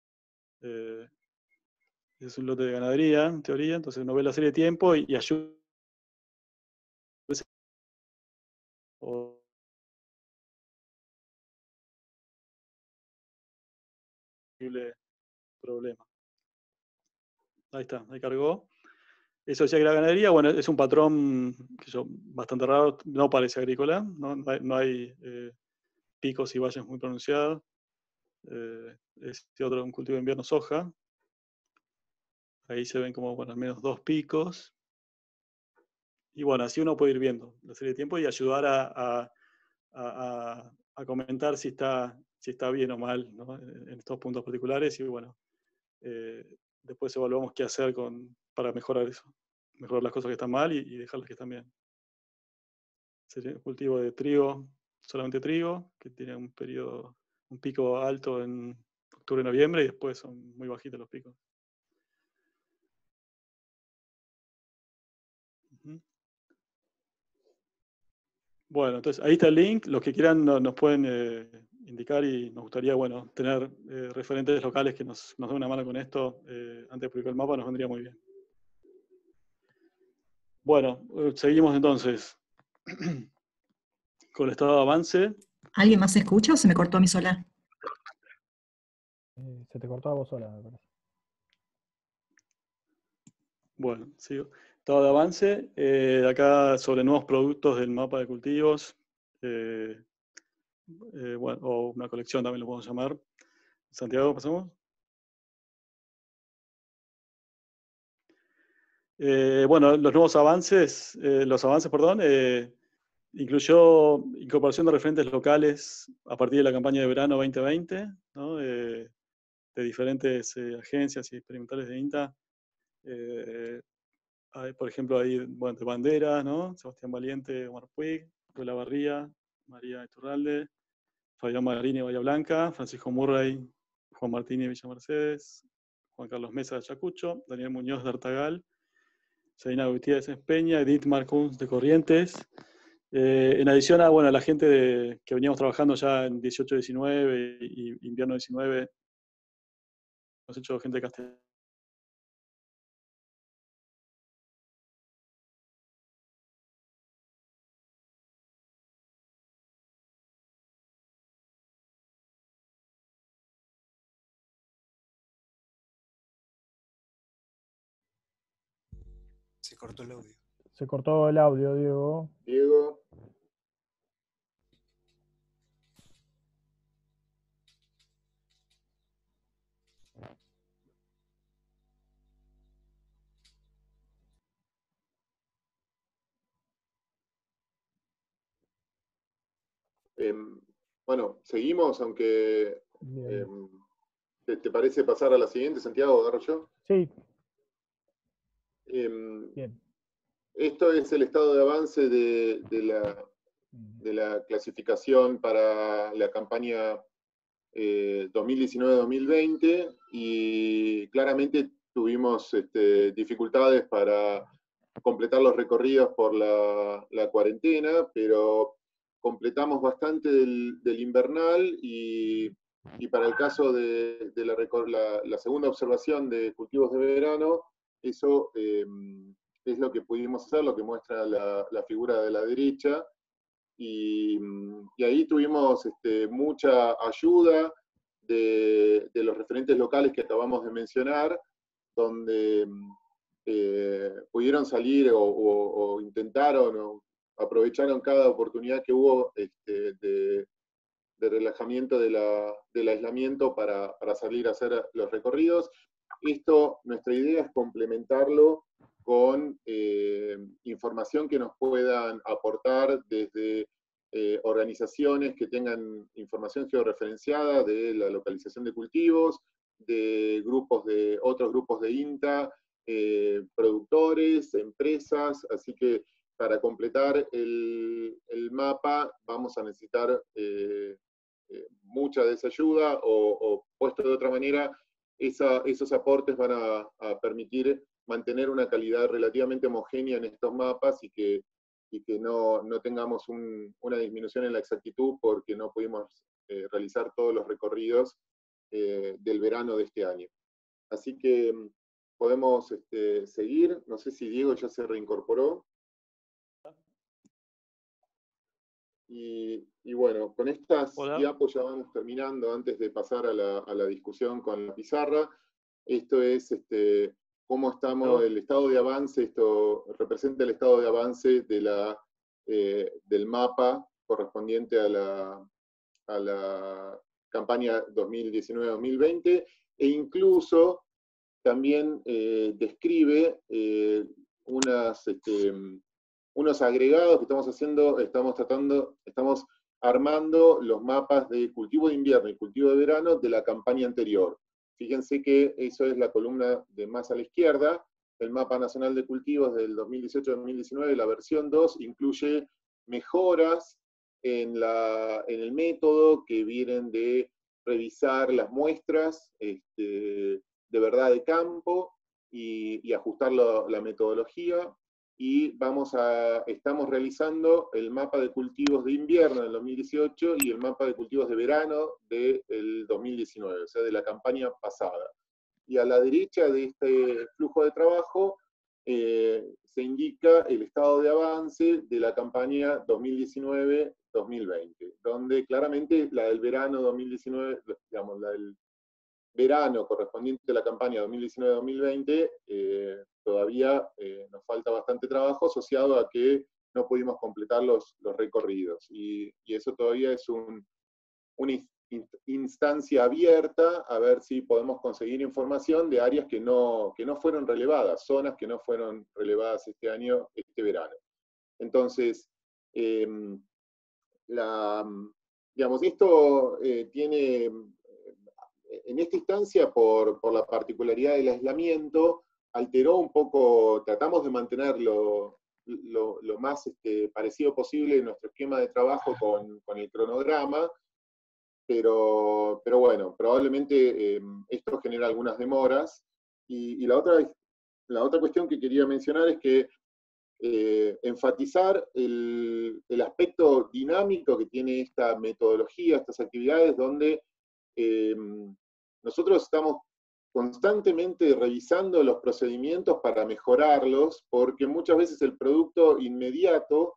es un lote de ganadería, en teoría, entonces uno ve la serie de tiempo y ayuda o posible problema. Ahí está, ahí cargó. Eso decía que la ganadería, bueno, es un patrón bastante raro, no parece agrícola, no hay picos y valles muy pronunciados. Es un cultivo de invierno soja. Ahí se ven como, bueno, al menos 2 picos. Y bueno, así uno puede ir viendo la serie de tiempo y ayudar a comentar si está bien o mal, ¿no? En estos puntos particulares. Y bueno, después evaluamos qué hacer para mejorar eso. Mejorar las cosas que están mal y dejar las que están bien. Sería un cultivo de trigo, solamente trigo, que tiene un pico alto en octubre y noviembre y después son muy bajitos los picos. Bueno, entonces ahí está el link. Los que quieran nos pueden indicar y nos gustaría, bueno, tener referentes locales que nos den una mano con esto antes de publicar el mapa, nos vendría muy bien. Bueno, seguimos entonces con el estado de avance. ¿Alguien más se escucha o se me cortó a mí sola? Se te cortó a vos sola, me parece. Bueno, sigo. Estado de avance. Acá sobre nuevos productos del mapa de cultivos. Bueno, o una colección también lo podemos llamar. Santiago, pasamos. Bueno, los avances, incluyó incorporación de referentes locales a partir de la campaña de verano 2020, ¿no? De diferentes agencias y experimentales de INTA. Por ejemplo, ahí, bueno, de Bandera, ¿no? Sebastián Valiente, Omar Puig, Ruela Barría, María Iturralde, Fabián Marini, Bahía Blanca, Francisco Murray, Juan Martínez, Villa Mercedes, Juan Carlos Mesa de Ayacucho, Daniel Muñoz de Artagal, Sabina Gutiérrez de Peña, Edith Marcus de Corrientes. En adición a, bueno, la gente que veníamos trabajando ya en 18-19 y invierno 19, hemos hecho gente de Castellón. Se cortó el audio. Se cortó el audio, Diego. Diego. Bueno, seguimos, aunque ¿te parece pasar a la siguiente, Santiago? ¿Agarro yo? Sí. Bien. Esto es el estado de avance de la clasificación para la campaña 2019-2020 y claramente tuvimos dificultades para completar los recorridos por la cuarentena, pero completamos bastante del invernal y para el caso de la segunda observación de cultivos de verano, eso es lo que pudimos hacer, lo que muestra la figura de la derecha, y ahí tuvimos mucha ayuda de los referentes locales que acabamos de mencionar, donde pudieron salir o intentaron o aprovecharon cada oportunidad que hubo de relajamiento del aislamiento para salir a hacer los recorridos. Esto, nuestra idea es complementarlo con información que nos puedan aportar desde organizaciones que tengan información georreferenciada de la localización de cultivos, de otros grupos de INTA, productores, empresas, así que para completar el mapa vamos a necesitar mucha de esa ayuda, o puesto de otra manera, esos aportes van a permitir mantener una calidad relativamente homogénea en estos mapas y que no tengamos una disminución en la exactitud porque no pudimos realizar todos los recorridos del verano de este año. Así que podemos seguir. No sé si Diego ya se reincorporó. Y bueno, con estas diapos ya vamos terminando antes de pasar a la discusión con la pizarra. Esto es cómo estamos, el estado de avance, esto representa el estado de avance del mapa correspondiente a la campaña 2019-2020, e incluso también describe unos agregados que estamos haciendo, estamos armando los mapas de cultivo de invierno y cultivo de verano de la campaña anterior. Fíjense que eso es la columna de más a la izquierda. El Mapa Nacional de Cultivos del 2018-2019, la versión 2, incluye mejoras en el método que vienen de revisar las muestras de verdad de campo y ajustar la metodología. Y estamos realizando el mapa de cultivos de invierno del 2018 y el mapa de cultivos de verano del 2019, o sea, de la campaña pasada. Y a la derecha de este flujo de trabajo se indica el estado de avance de la campaña 2019-2020, donde claramente la del verano 2019, digamos, la del verano correspondiente a la campaña 2019-2020, todavía nos falta bastante trabajo asociado a que no pudimos completar los recorridos. Y eso todavía es una instancia abierta a ver si podemos conseguir información de áreas que no fueron relevadas, zonas que no fueron relevadas este año, este verano. Entonces, digamos, esto tiene... En esta instancia, por la particularidad del aislamiento, alteró un poco, tratamos de mantener lo más parecido posible nuestro esquema de trabajo con el cronograma, pero bueno, probablemente esto genera algunas demoras. Y la otra cuestión que quería mencionar es que enfatizar el aspecto dinámico que tiene esta metodología, estas actividades, donde nosotros estamos constantemente revisando los procedimientos para mejorarlos, porque muchas veces el producto inmediato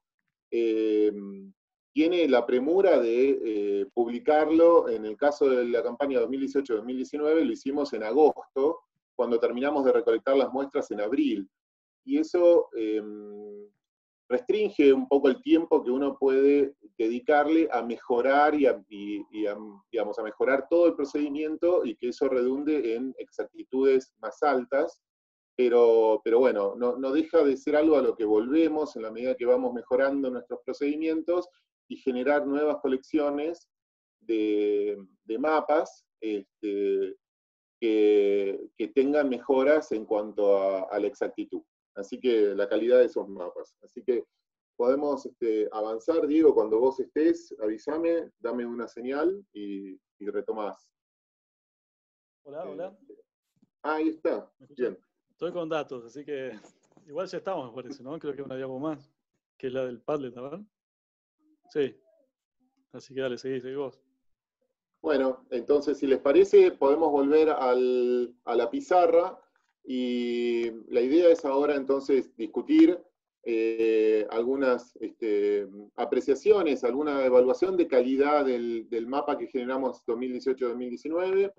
tiene la premura de publicarlo. En el caso de la campaña 2018-2019 lo hicimos en agosto, cuando terminamos de recolectar las muestras en abril. Y eso restringe un poco el tiempo que uno puede dedicarle a mejorar digamos, a mejorar todo el procedimiento, y que eso redunde en exactitudes más altas, pero bueno, no deja de ser algo a lo que volvemos en la medida que vamos mejorando nuestros procedimientos y generar nuevas colecciones de mapas que tengan mejoras en cuanto a la exactitud. Así que la calidad de esos mapas. Así que podemos avanzar. Diego, cuando vos estés, avísame, dame una señal y retomás. Hola. Ah, ahí está. ¿Me escuchan? Bien. Estoy con datos, así que igual ya estamos, me parece, ¿no? Creo que una diapo más, que es la del Padlet, a ver. Sí, así que dale, seguí vos. Bueno, entonces, si les parece, podemos volver a la pizarra y la idea es ahora entonces discutir algunas apreciaciones, alguna evaluación de calidad del mapa que generamos 2018-2019,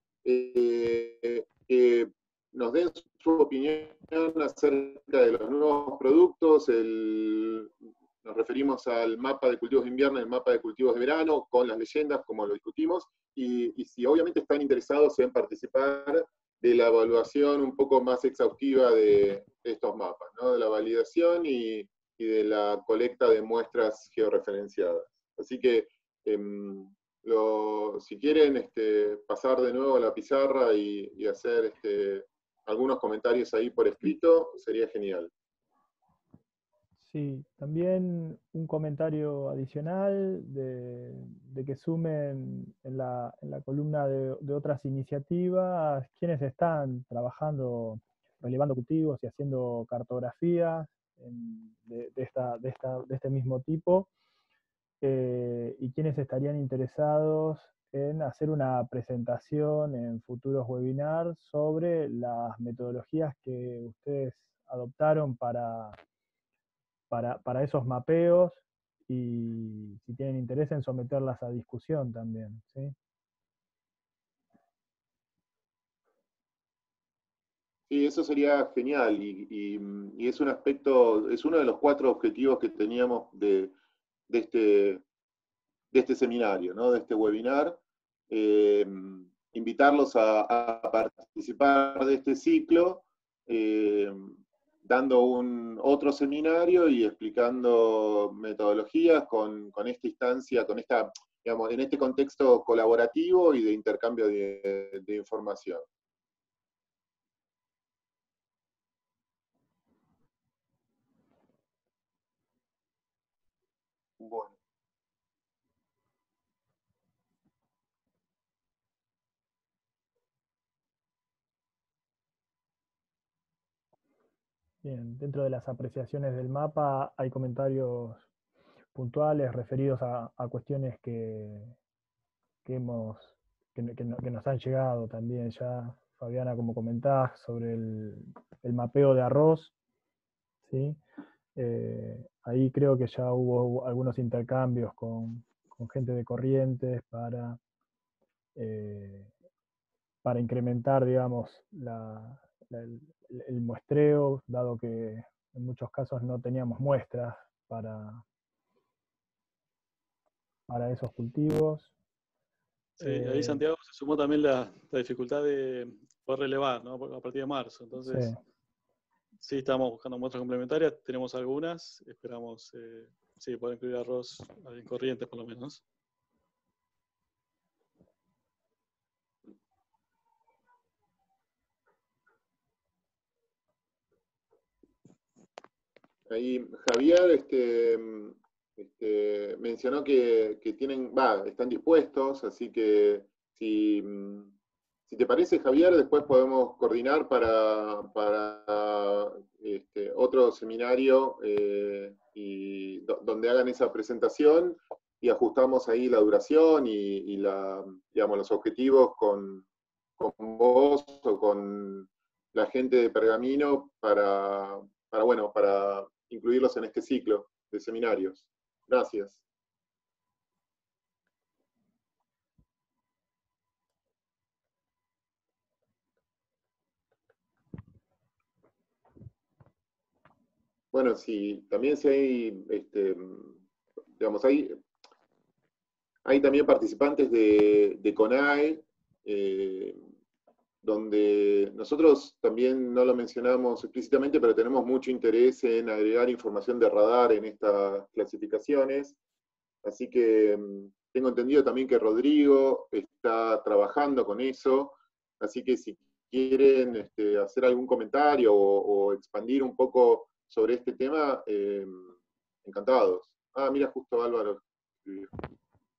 que nos den su opinión acerca de los nuevos productos, nos referimos al mapa de cultivos de invierno y el mapa de cultivos de verano, con las leyendas, como lo discutimos, y si obviamente están interesados en participar de la evaluación un poco más exhaustiva de estos mapas, ¿no? De la validación y de la colecta de muestras georreferenciadas. Así que, si quieren pasar de nuevo a la pizarra y hacer algunos comentarios ahí por escrito, sería genial. Sí, también un comentario adicional de que sumen en la columna de otras iniciativas quienes están trabajando, relevando cultivos y haciendo cartografías de este mismo tipo, y quienes estarían interesados en hacer una presentación en futuros webinars sobre las metodologías que ustedes adoptaron para esos mapeos, y si tienen interés en someterlas a discusión también, ¿sí? Sí, eso sería genial y es un aspecto, es uno de los 4 objetivos que teníamos de este seminario, ¿no? De este webinar. Invitarlos a participar de este ciclo, dando otro seminario y explicando metodologías con esta instancia, digamos, en este contexto colaborativo y de intercambio de información. Bueno. Bien, dentro de las apreciaciones del mapa hay comentarios puntuales referidos a cuestiones que nos han llegado también ya, Fabiana, como comentás, sobre el mapeo de arroz, ¿sí? Ahí creo que ya hubo algunos intercambios con gente de Corrientes para incrementar, digamos, el muestreo, dado que en muchos casos no teníamos muestras para esos cultivos. Sí, ahí Santiago se sumó también la dificultad de poder relevar, ¿no? A partir de marzo. Entonces, sí, estamos buscando muestras complementarias, tenemos algunas, esperamos sí, poder incluir arroz en Corrientes por lo menos. Ahí Javier mencionó que están dispuestos, así que si te parece, Javier, después podemos coordinar para otro seminario donde hagan esa presentación y ajustamos ahí la duración y digamos, los objetivos con vos o con la gente de Pergamino para incluirlos en este ciclo de seminarios. Gracias. Bueno, sí, también si hay, digamos, hay también participantes de CONAE, donde nosotros también no lo mencionamos explícitamente, pero tenemos mucho interés en agregar información de radar en estas clasificaciones. Así que tengo entendido también que Rodrigo está trabajando con eso, así que si quieren hacer algún comentario o expandir un poco sobre este tema, encantados. Ah, mira, justo Álvaro escribió.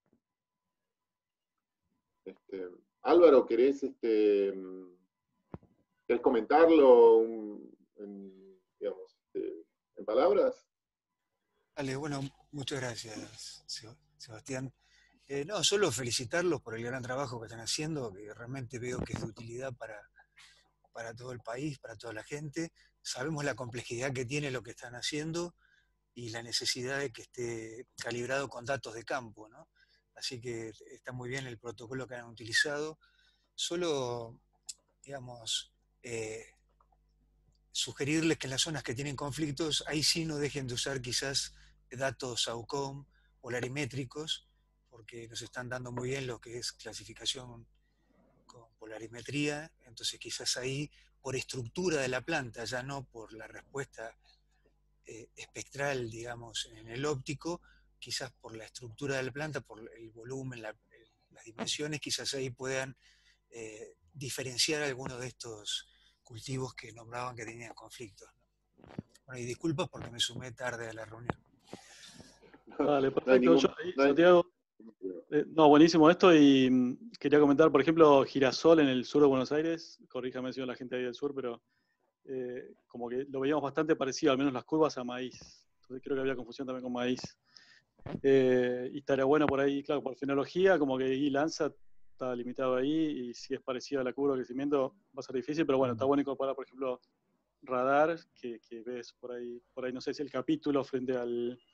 Álvaro, ¿querés ¿Querés comentarlo digamos, en palabras? Vale, bueno, muchas gracias, Sebastián. No, solo felicitarlos por el gran trabajo que están haciendo, que realmente veo que es de utilidad para todo el país, para toda la gente. Sabemos la complejidad que tiene lo que están haciendo y la necesidad de que esté calibrado con datos de campo, ¿no? Así que está muy bien el protocolo que han utilizado. Solo, digamos, sugerirles que en las zonas que tienen conflictos, ahí sí no dejen de usar quizás datos SAOCOM polarimétricos, porque nos están dando muy bien lo que es clasificación con polarimetría, entonces quizás ahí por estructura de la planta, ya no por la respuesta espectral, digamos, en el óptico, quizás por la estructura de la planta, por el volumen, las dimensiones, quizás ahí puedan diferenciar algunos de estos cultivos que nombraban que tenían conflictos, ¿no? Bueno, y disculpas porque me sumé tarde a la reunión. Vale, perfecto. Santiago, no, buenísimo esto, y quería comentar, por ejemplo, girasol en el sur de Buenos Aires, corríjame si no la gente ahí del sur, pero como que lo veíamos bastante parecido, al menos las curvas, a maíz. Entonces creo que había confusión también con maíz. Y estaría bueno por ahí, claro, por fenología, como que ahí Lanza está limitado ahí, y si es parecido a la curva de crecimiento va a ser difícil, pero bueno, está bueno incorporar, por ejemplo, radar, que ves por ahí, no sé si el capítulo frente a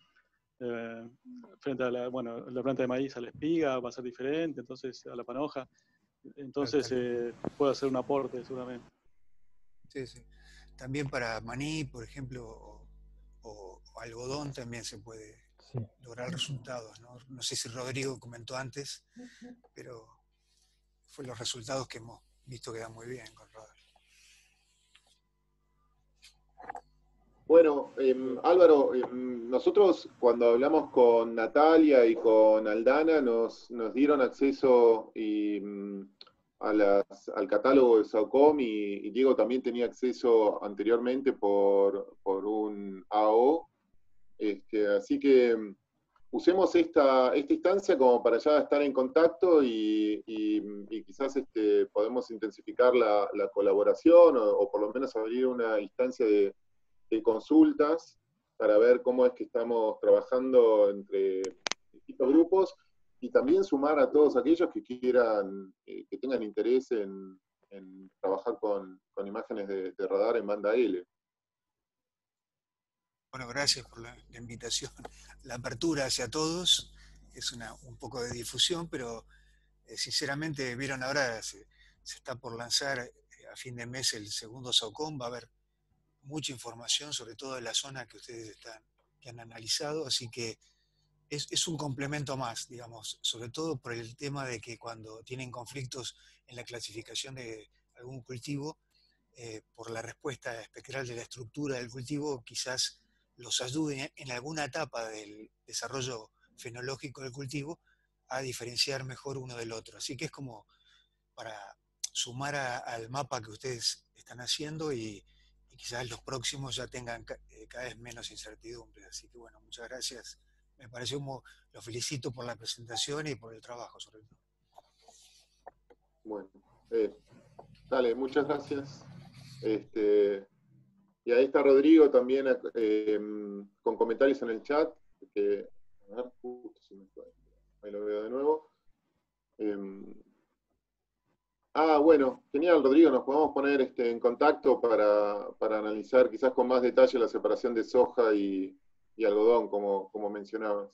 la planta de maíz, a la espiga, va a ser diferente, entonces a la panoja, entonces puede hacer un aporte seguramente. Sí, sí. También para maní, por ejemplo, o algodón también se puede lograr resultados, ¿no? No sé si Rodrigo comentó antes, pero fue los resultados que hemos visto que dan muy bien con radar. Bueno, Álvaro, nosotros cuando hablamos con Natalia y con Aldana nos dieron acceso al catálogo de SAOCOM, y Diego también tenía acceso anteriormente por un AO. Así que usemos esta instancia como para ya estar en contacto, y quizás podemos intensificar la colaboración, o por lo menos abrir una instancia de consultas para ver cómo es que estamos trabajando entre distintos grupos, y también sumar a todos aquellos que quieran, que tengan interés en trabajar con imágenes de radar en banda L. Bueno, gracias por la invitación. La apertura hacia todos es un poco de difusión, pero sinceramente, vieron ahora, se está por lanzar a fin de mes el segundo SAOCOM, va a haber mucha información, sobre todo de la zona que ustedes que han analizado, así que es un complemento más, digamos, sobre todo por el tema de que cuando tienen conflictos en la clasificación de algún cultivo, por la respuesta espectral de la estructura del cultivo, quizás los ayude en alguna etapa del desarrollo fenológico del cultivo a diferenciar mejor uno del otro. Así que es como para sumar al mapa que ustedes están haciendo, y quizás los próximos ya tengan cada vez menos incertidumbre. Así que bueno, muchas gracias. Me pareció los felicito por la presentación y por el trabajo, sobre todo. Bueno, dale, muchas gracias. Y ahí está Rodrigo también con comentarios en el chat. A ver, justo se me fue. Ahí lo veo de nuevo. Bueno, genial, Rodrigo, nos podemos poner en contacto para analizar quizás con más detalle la separación de soja y algodón, como mencionabas.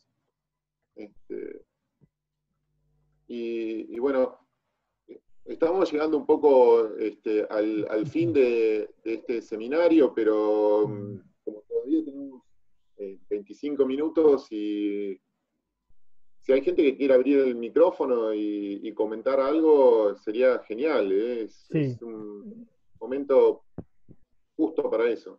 Y bueno, estamos llegando un poco al fin de este seminario, pero como todavía tenemos 25 minutos, y si hay gente que quiera abrir el micrófono y comentar algo, sería genial, ¿eh? Es un momento justo para eso.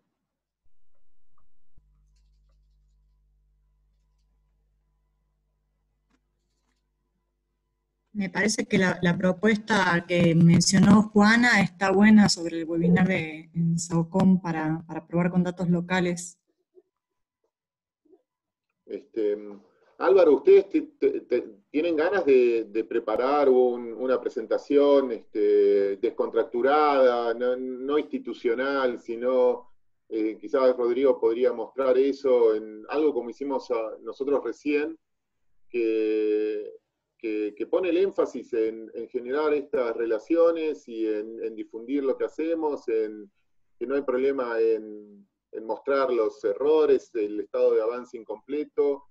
Me parece que la propuesta que mencionó Juana está buena sobre el webinar en SAOCOM para probar con datos locales. Álvaro, ¿ustedes tienen ganas de preparar una presentación descontracturada, no institucional, sino quizás Rodrigo podría mostrar eso en algo como hicimos nosotros recién, que pone el énfasis en generar estas relaciones y en difundir lo que hacemos, en que no hay problema en mostrar los errores, el estado de avance incompleto,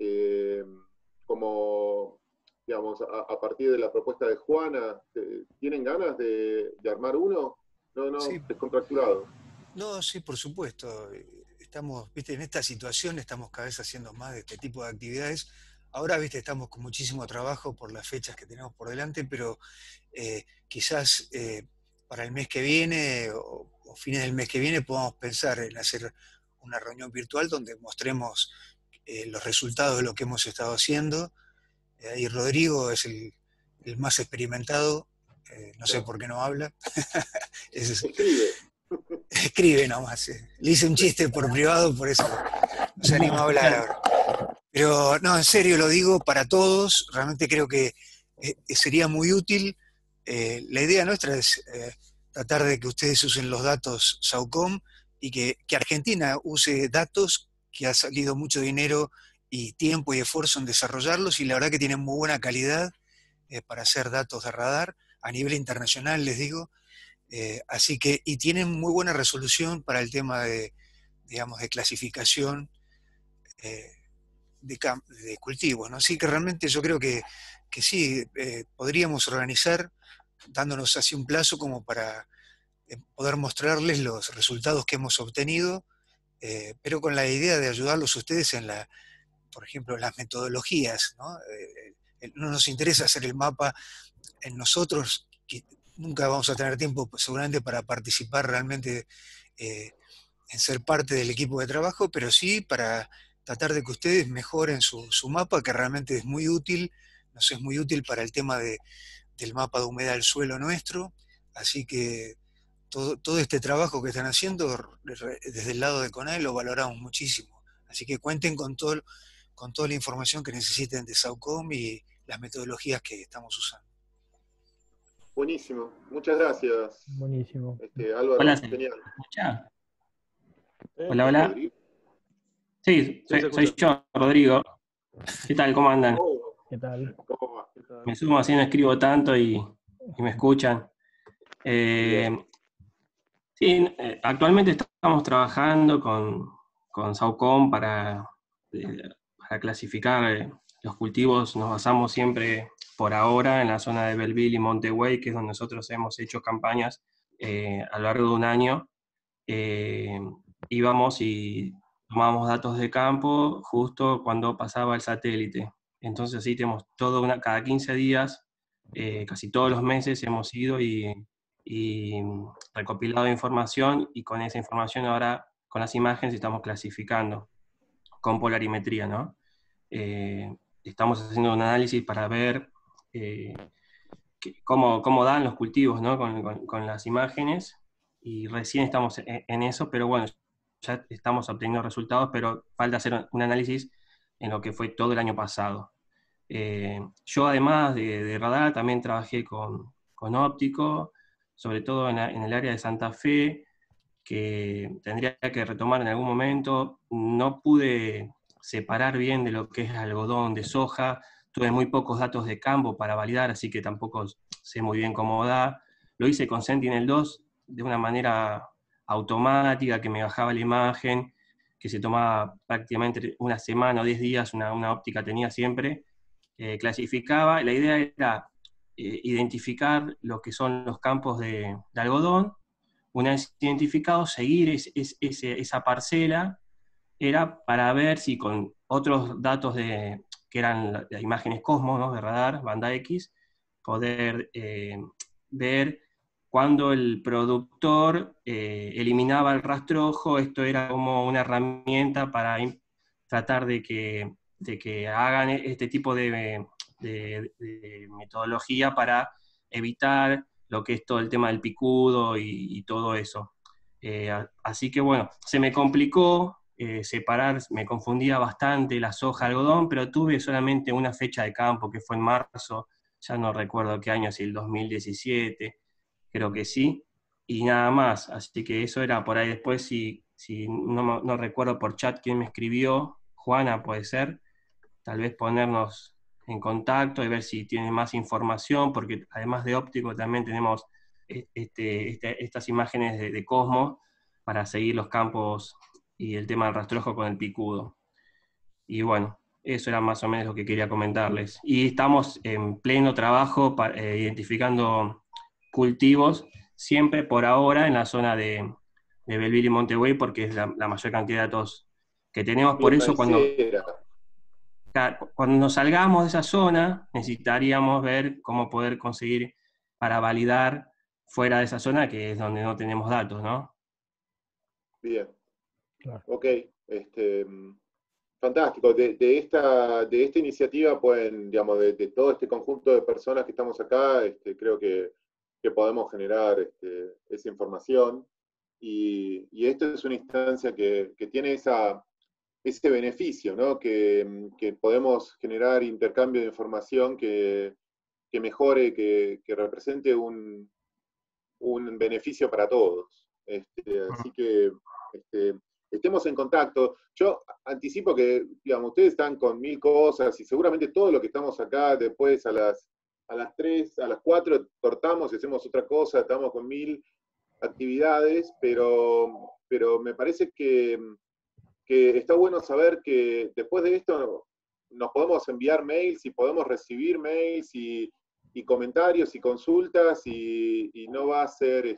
como, digamos, a partir de la propuesta de Juana. ¿Tienen ganas de armar uno? No, Sí. descontracturado. No, sí, por supuesto. Estamos, viste, en esta situación estamos cada vez haciendo más de este tipo de actividades. Ahora, viste, estamos con muchísimo trabajo por las fechas que tenemos por delante, pero quizás para el mes que viene o fines del mes que viene podamos pensar en hacer una reunión virtual donde mostremos los resultados de lo que hemos estado haciendo. Y Rodrigo es el más experimentado, no sé por qué no habla. Escribe. Escribe nomás. Le hice un chiste por privado, por eso no se anima a hablar ahora. Pero no, en serio lo digo para todos, realmente creo que sería muy útil. La idea nuestra es tratar de que ustedes usen los datos SAUCOM y que Argentina use datos que ha salido mucho dinero y tiempo y esfuerzo en desarrollarlos, y la verdad que tienen muy buena calidad para hacer datos de radar a nivel internacional, les digo. Así que, y tienen muy buena resolución para el tema de, digamos, de clasificación de cultivos, ¿no? Así que realmente yo creo que sí, podríamos organizar, dándonos así un plazo como para poder mostrarles los resultados que hemos obtenido, pero con la idea de ayudarlos a ustedes en por ejemplo, en las metodologías, ¿no? No nos interesa hacer el mapa en nosotros, que nunca vamos a tener tiempo seguramente para participar realmente en ser parte del equipo de trabajo, pero sí para tratar de que ustedes mejoren su mapa, que realmente es muy útil, nos es muy útil para el tema del mapa de humedad del suelo nuestro. Así que todo este trabajo que están haciendo desde el lado de CONAE lo valoramos muchísimo. Así que cuenten con toda la información que necesiten de SAUCOM y las metodologías que estamos usando. Buenísimo, muchas gracias. Buenísimo. Álvaro, Hola, genial. ¿se escucha? ¿Es Hola. Rodrigo? Sí, soy yo, Rodrigo. ¿Qué tal? ¿Cómo andan? ¿Qué tal? ¿Cómo va? Me sumo así, no escribo tanto y me escuchan. Sí, actualmente estamos trabajando con SAUCOM para clasificar los cultivos. Nos basamos siempre, por ahora, en la zona de Belleville y Montegüey, que es donde nosotros hemos hecho campañas a lo largo de un año. Íbamos y tomábamos datos de campo justo cuando pasaba el satélite. Entonces así tenemos cada 15 días, casi todos los meses hemos ido y recopilado información, y con esa información ahora, con las imágenes, estamos clasificando con polarimetría, ¿no? Estamos haciendo un análisis para ver cómo dan los cultivos, ¿no? con las imágenes, y recién estamos en eso, pero bueno, ya estamos obteniendo resultados, pero falta hacer un análisis en lo que fue todo el año pasado. Yo, además de radar, también trabajé con óptico, sobre todo en el área de Santa Fe, que tendría que retomar en algún momento. No pude separar bien de lo que es algodón de soja, tuve muy pocos datos de campo para validar, así que tampoco sé muy bien cómo da. Lo hice con Sentinel-2 de una manera automática, que me bajaba la imagen, que se tomaba prácticamente una semana o 10 días, una óptica tenía siempre, clasificaba. La idea era identificar lo que son los campos de algodón. Una vez identificados, seguir esa parcela, era para ver si con otros datos que eran las imágenes Cosmos, ¿no? De radar, banda X, poder ver cuando el productor eliminaba el rastrojo. Esto era como una herramienta para tratar de que hagan este tipo de metodología para evitar lo que es todo el tema del picudo y todo eso. Así que bueno, se me complicó separar, me confundía bastante la soja algodón, pero tuve solamente una fecha de campo que fue en marzo, ya no recuerdo qué año, si el 2017, creo que sí, y nada más, así que eso era por ahí. Después, si no recuerdo por chat quién me escribió, Juana puede ser, tal vez ponernos en contacto y ver si tiene más información, porque además de óptico también tenemos estas imágenes de Cosmos para seguir los campos y el tema del rastrojo con el picudo. Y bueno, eso era más o menos lo que quería comentarles. Y estamos en pleno trabajo identificando cultivos, siempre por ahora en la zona de Belleville y Montegüey, porque es la mayor cantidad de datos que tenemos. Por Bien, eso cuando maicera. nos salgamos de esa zona, necesitaríamos ver cómo poder conseguir para validar fuera de esa zona, que es donde no tenemos datos, ¿no? Bien. Claro. Ok. Fantástico. De esta iniciativa pueden, digamos, de todo este conjunto de personas que estamos acá, creo que podemos generar esa información. Y esto es una instancia que tiene ese beneficio, ¿no? Que podemos generar intercambio de información que mejore, que represente un beneficio para todos. Así que estemos en contacto. Yo anticipo que, digamos, ustedes están con 1000 cosas y seguramente todo lo que estamos acá después a las 3, a las 4 cortamos y hacemos otra cosa, estamos con 1000 actividades, pero me parece que está bueno saber que después de esto nos podemos enviar mails y podemos recibir mails y comentarios y consultas y no va a ser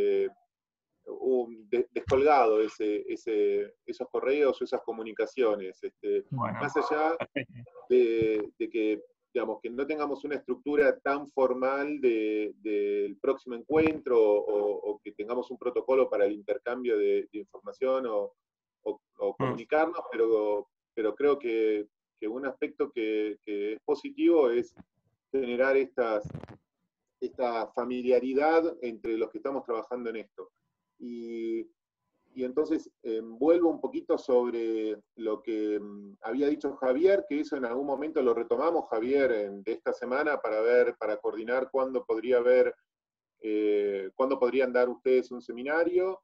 descolgado esos correos o esas comunicaciones. Bueno, más allá de que, digamos, que no tengamos una estructura tan formal del próximo encuentro o que tengamos un protocolo para el intercambio de información o comunicarnos, pero creo que un aspecto que es positivo es generar esta familiaridad entre los que estamos trabajando en esto. Y entonces vuelvo un poquito sobre lo que había dicho Javier, que eso en algún momento lo retomamos, Javier, de esta semana para coordinar cuándo podrían dar ustedes un seminario.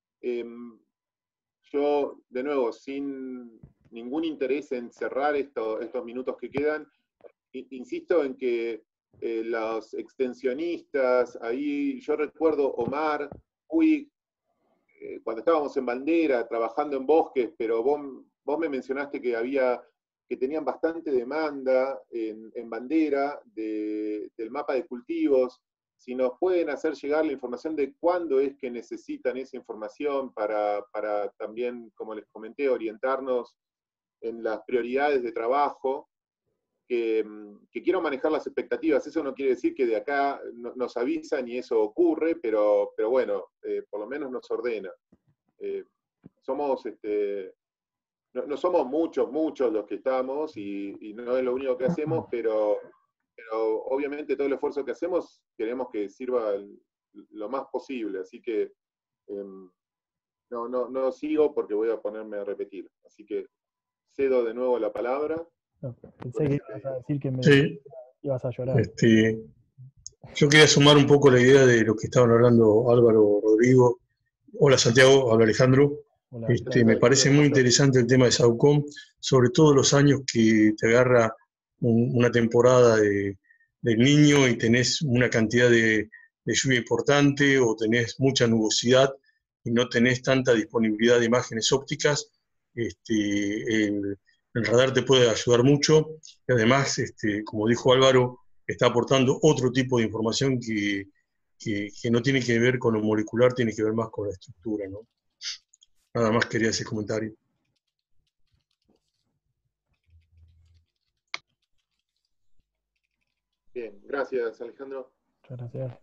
Yo, de nuevo, sin ningún interés en cerrar estos minutos que quedan, insisto en que los extensionistas, ahí yo recuerdo Omar, cuando estábamos en Bandera, trabajando en bosques, pero vos me mencionaste que tenían bastante demanda en Bandera del mapa de cultivos. Si nos pueden hacer llegar la información de cuándo es que necesitan esa información para también, como les comenté, orientarnos en las prioridades de trabajo, que quiero manejar las expectativas. Eso no quiere decir que de acá nos avisan y eso ocurre, pero bueno, por lo menos nos ordena. Somos, no somos muchos los que estamos y no es lo único que hacemos, pero obviamente todo el esfuerzo que hacemos queremos que sirva lo más posible, así que no sigo porque voy a ponerme a repetir. Así que cedo de nuevo la palabra. No, pensé que ibas a decir que Sí. ibas a llorar. Yo quería sumar un poco la idea de lo que estaban hablando Álvaro, Rodrigo. Hola Santiago, habla Alejandro. Hola, Me parece muy interesante el tema de Saucom, sobre todo los años que te agarra una temporada del niño y tenés una cantidad de lluvia importante o tenés mucha nubosidad y no tenés tanta disponibilidad de imágenes ópticas. El radar te puede ayudar mucho y además, como dijo Álvaro, está aportando otro tipo de información que no tiene que ver con lo molecular, tiene que ver más con la estructura, ¿no? Nada más quería ese comentario. Bien, gracias Alejandro. Muchas gracias.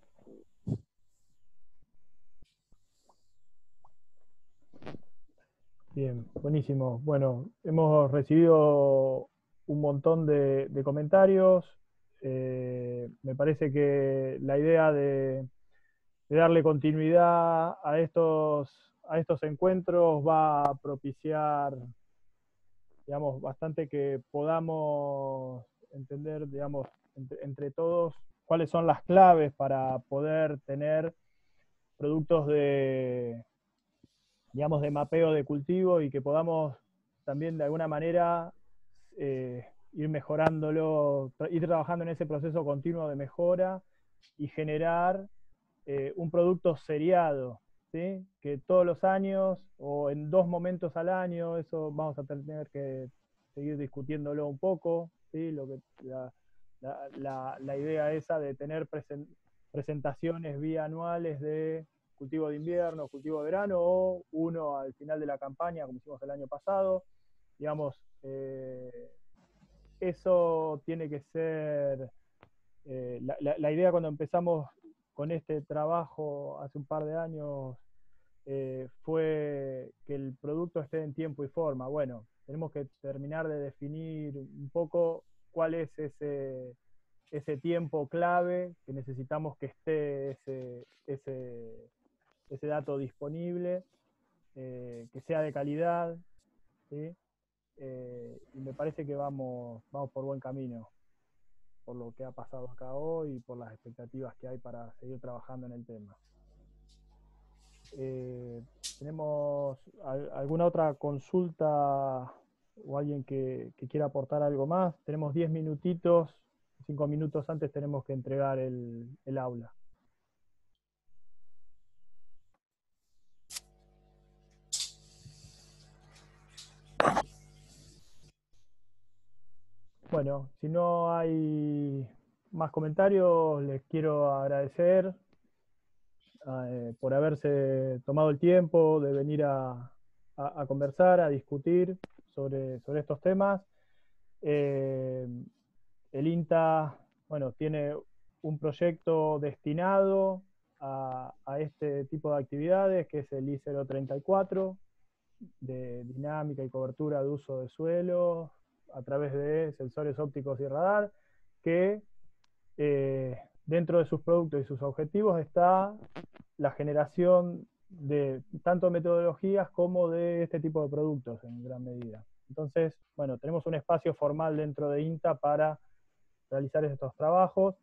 Bien, buenísimo. Bueno, hemos recibido un montón de comentarios. Me parece que la idea de darle continuidad a estos a estos encuentros va a propiciar, digamos, bastante que podamos entender, digamos, entre todos cuáles son las claves para poder tener productos de, digamos, de mapeo de cultivo y que podamos también de alguna manera ir mejorándolo, ir trabajando en ese proceso continuo de mejora y generar un producto seriado, ¿sí? Que todos los años o en 2 momentos al año, eso vamos a tener que seguir discutiéndolo un poco, ¿sí? La idea esa de tener presentaciones bianuales de cultivo de invierno, cultivo de verano, o uno al final de la campaña, como hicimos el año pasado. Digamos, eso tiene que ser la idea cuando empezamos con este trabajo hace un par de años, fue que el producto esté en tiempo y forma. Bueno, tenemos que terminar de definir un poco cuál es ese tiempo clave que necesitamos que esté ese dato disponible, que sea de calidad, ¿sí? Y me parece que vamos por buen camino, por lo que ha pasado acá hoy y por las expectativas que hay para seguir trabajando en el tema. ¿Tenemos alguna otra consulta o alguien que quiera aportar algo más? Tenemos 10 minutitos, 5 minutos antes tenemos que entregar el aula. Bueno, si no hay más comentarios, les quiero agradecer por haberse tomado el tiempo de venir a conversar, a discutir sobre estos temas. El INTA, bueno, tiene un proyecto destinado a este tipo de actividades, que es el I034, de dinámica y cobertura de uso de suelo a través de sensores ópticos y radar, que dentro de sus productos y sus objetivos está la generación de tanto metodologías como de este tipo de productos en gran medida. Entonces, bueno, tenemos un espacio formal dentro de INTA para realizar estos trabajos,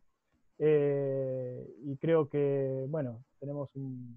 y creo que, bueno, tenemos un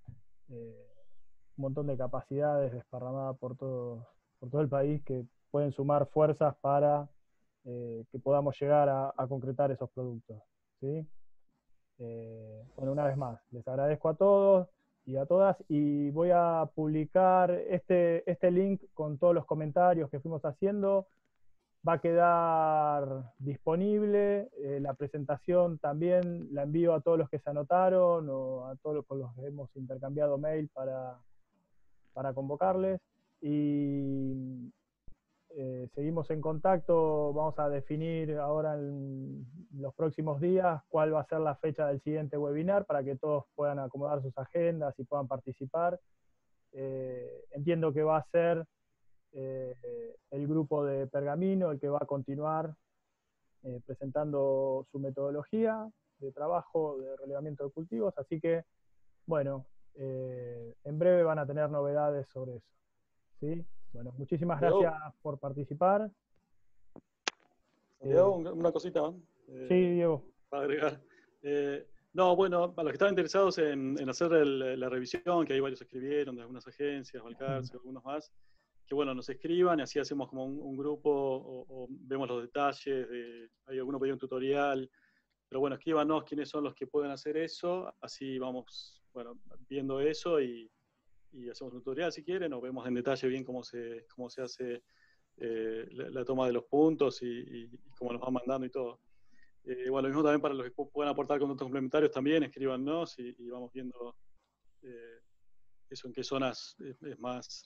montón de capacidades desparramadas por todo el país que pueden sumar fuerzas para que podamos llegar a concretar esos productos, ¿sí? Bueno, una vez más, les agradezco a todos y a todas, y voy a publicar este link con todos los comentarios que fuimos haciendo. Va a quedar disponible, la presentación también la envío a todos los que se anotaron o a todos con los que hemos intercambiado mail para convocarles, y seguimos en contacto. Vamos a definir ahora en los próximos días cuál va a ser la fecha del siguiente webinar para que todos puedan acomodar sus agendas y puedan participar. Entiendo que va a ser el grupo de Pergamino el que va a continuar presentando su metodología de trabajo de relevamiento de cultivos, así que, bueno, en breve van a tener novedades sobre eso, ¿sí? Bueno, muchísimas gracias por participar. Diego, una cosita. Sí, Diego. Para agregar. No, bueno, para los que están interesados en hacer la revisión, que hay varios escribieron de algunas agencias, Valcarce, algunos más, que bueno, nos escriban y así hacemos como un grupo o vemos los detalles. Hay alguno pedido un tutorial, pero bueno, escríbanos quiénes son los que pueden hacer eso, así vamos, bueno, viendo eso y hacemos un tutorial si quieren, o vemos en detalle bien cómo se hace la toma de los puntos y cómo nos van mandando y todo. Bueno, lo mismo también para los que puedan aportar conceptos complementarios también, escríbanos y vamos viendo eso en qué zonas es más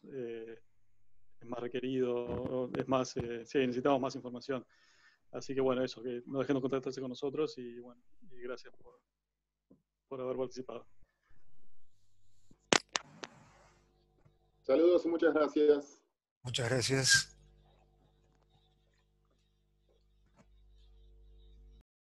requerido, es más, sí, necesitamos más información. Así que bueno, eso, que no dejen de contactarse con nosotros y bueno, y gracias por haber participado. Saludos y muchas gracias. Muchas gracias.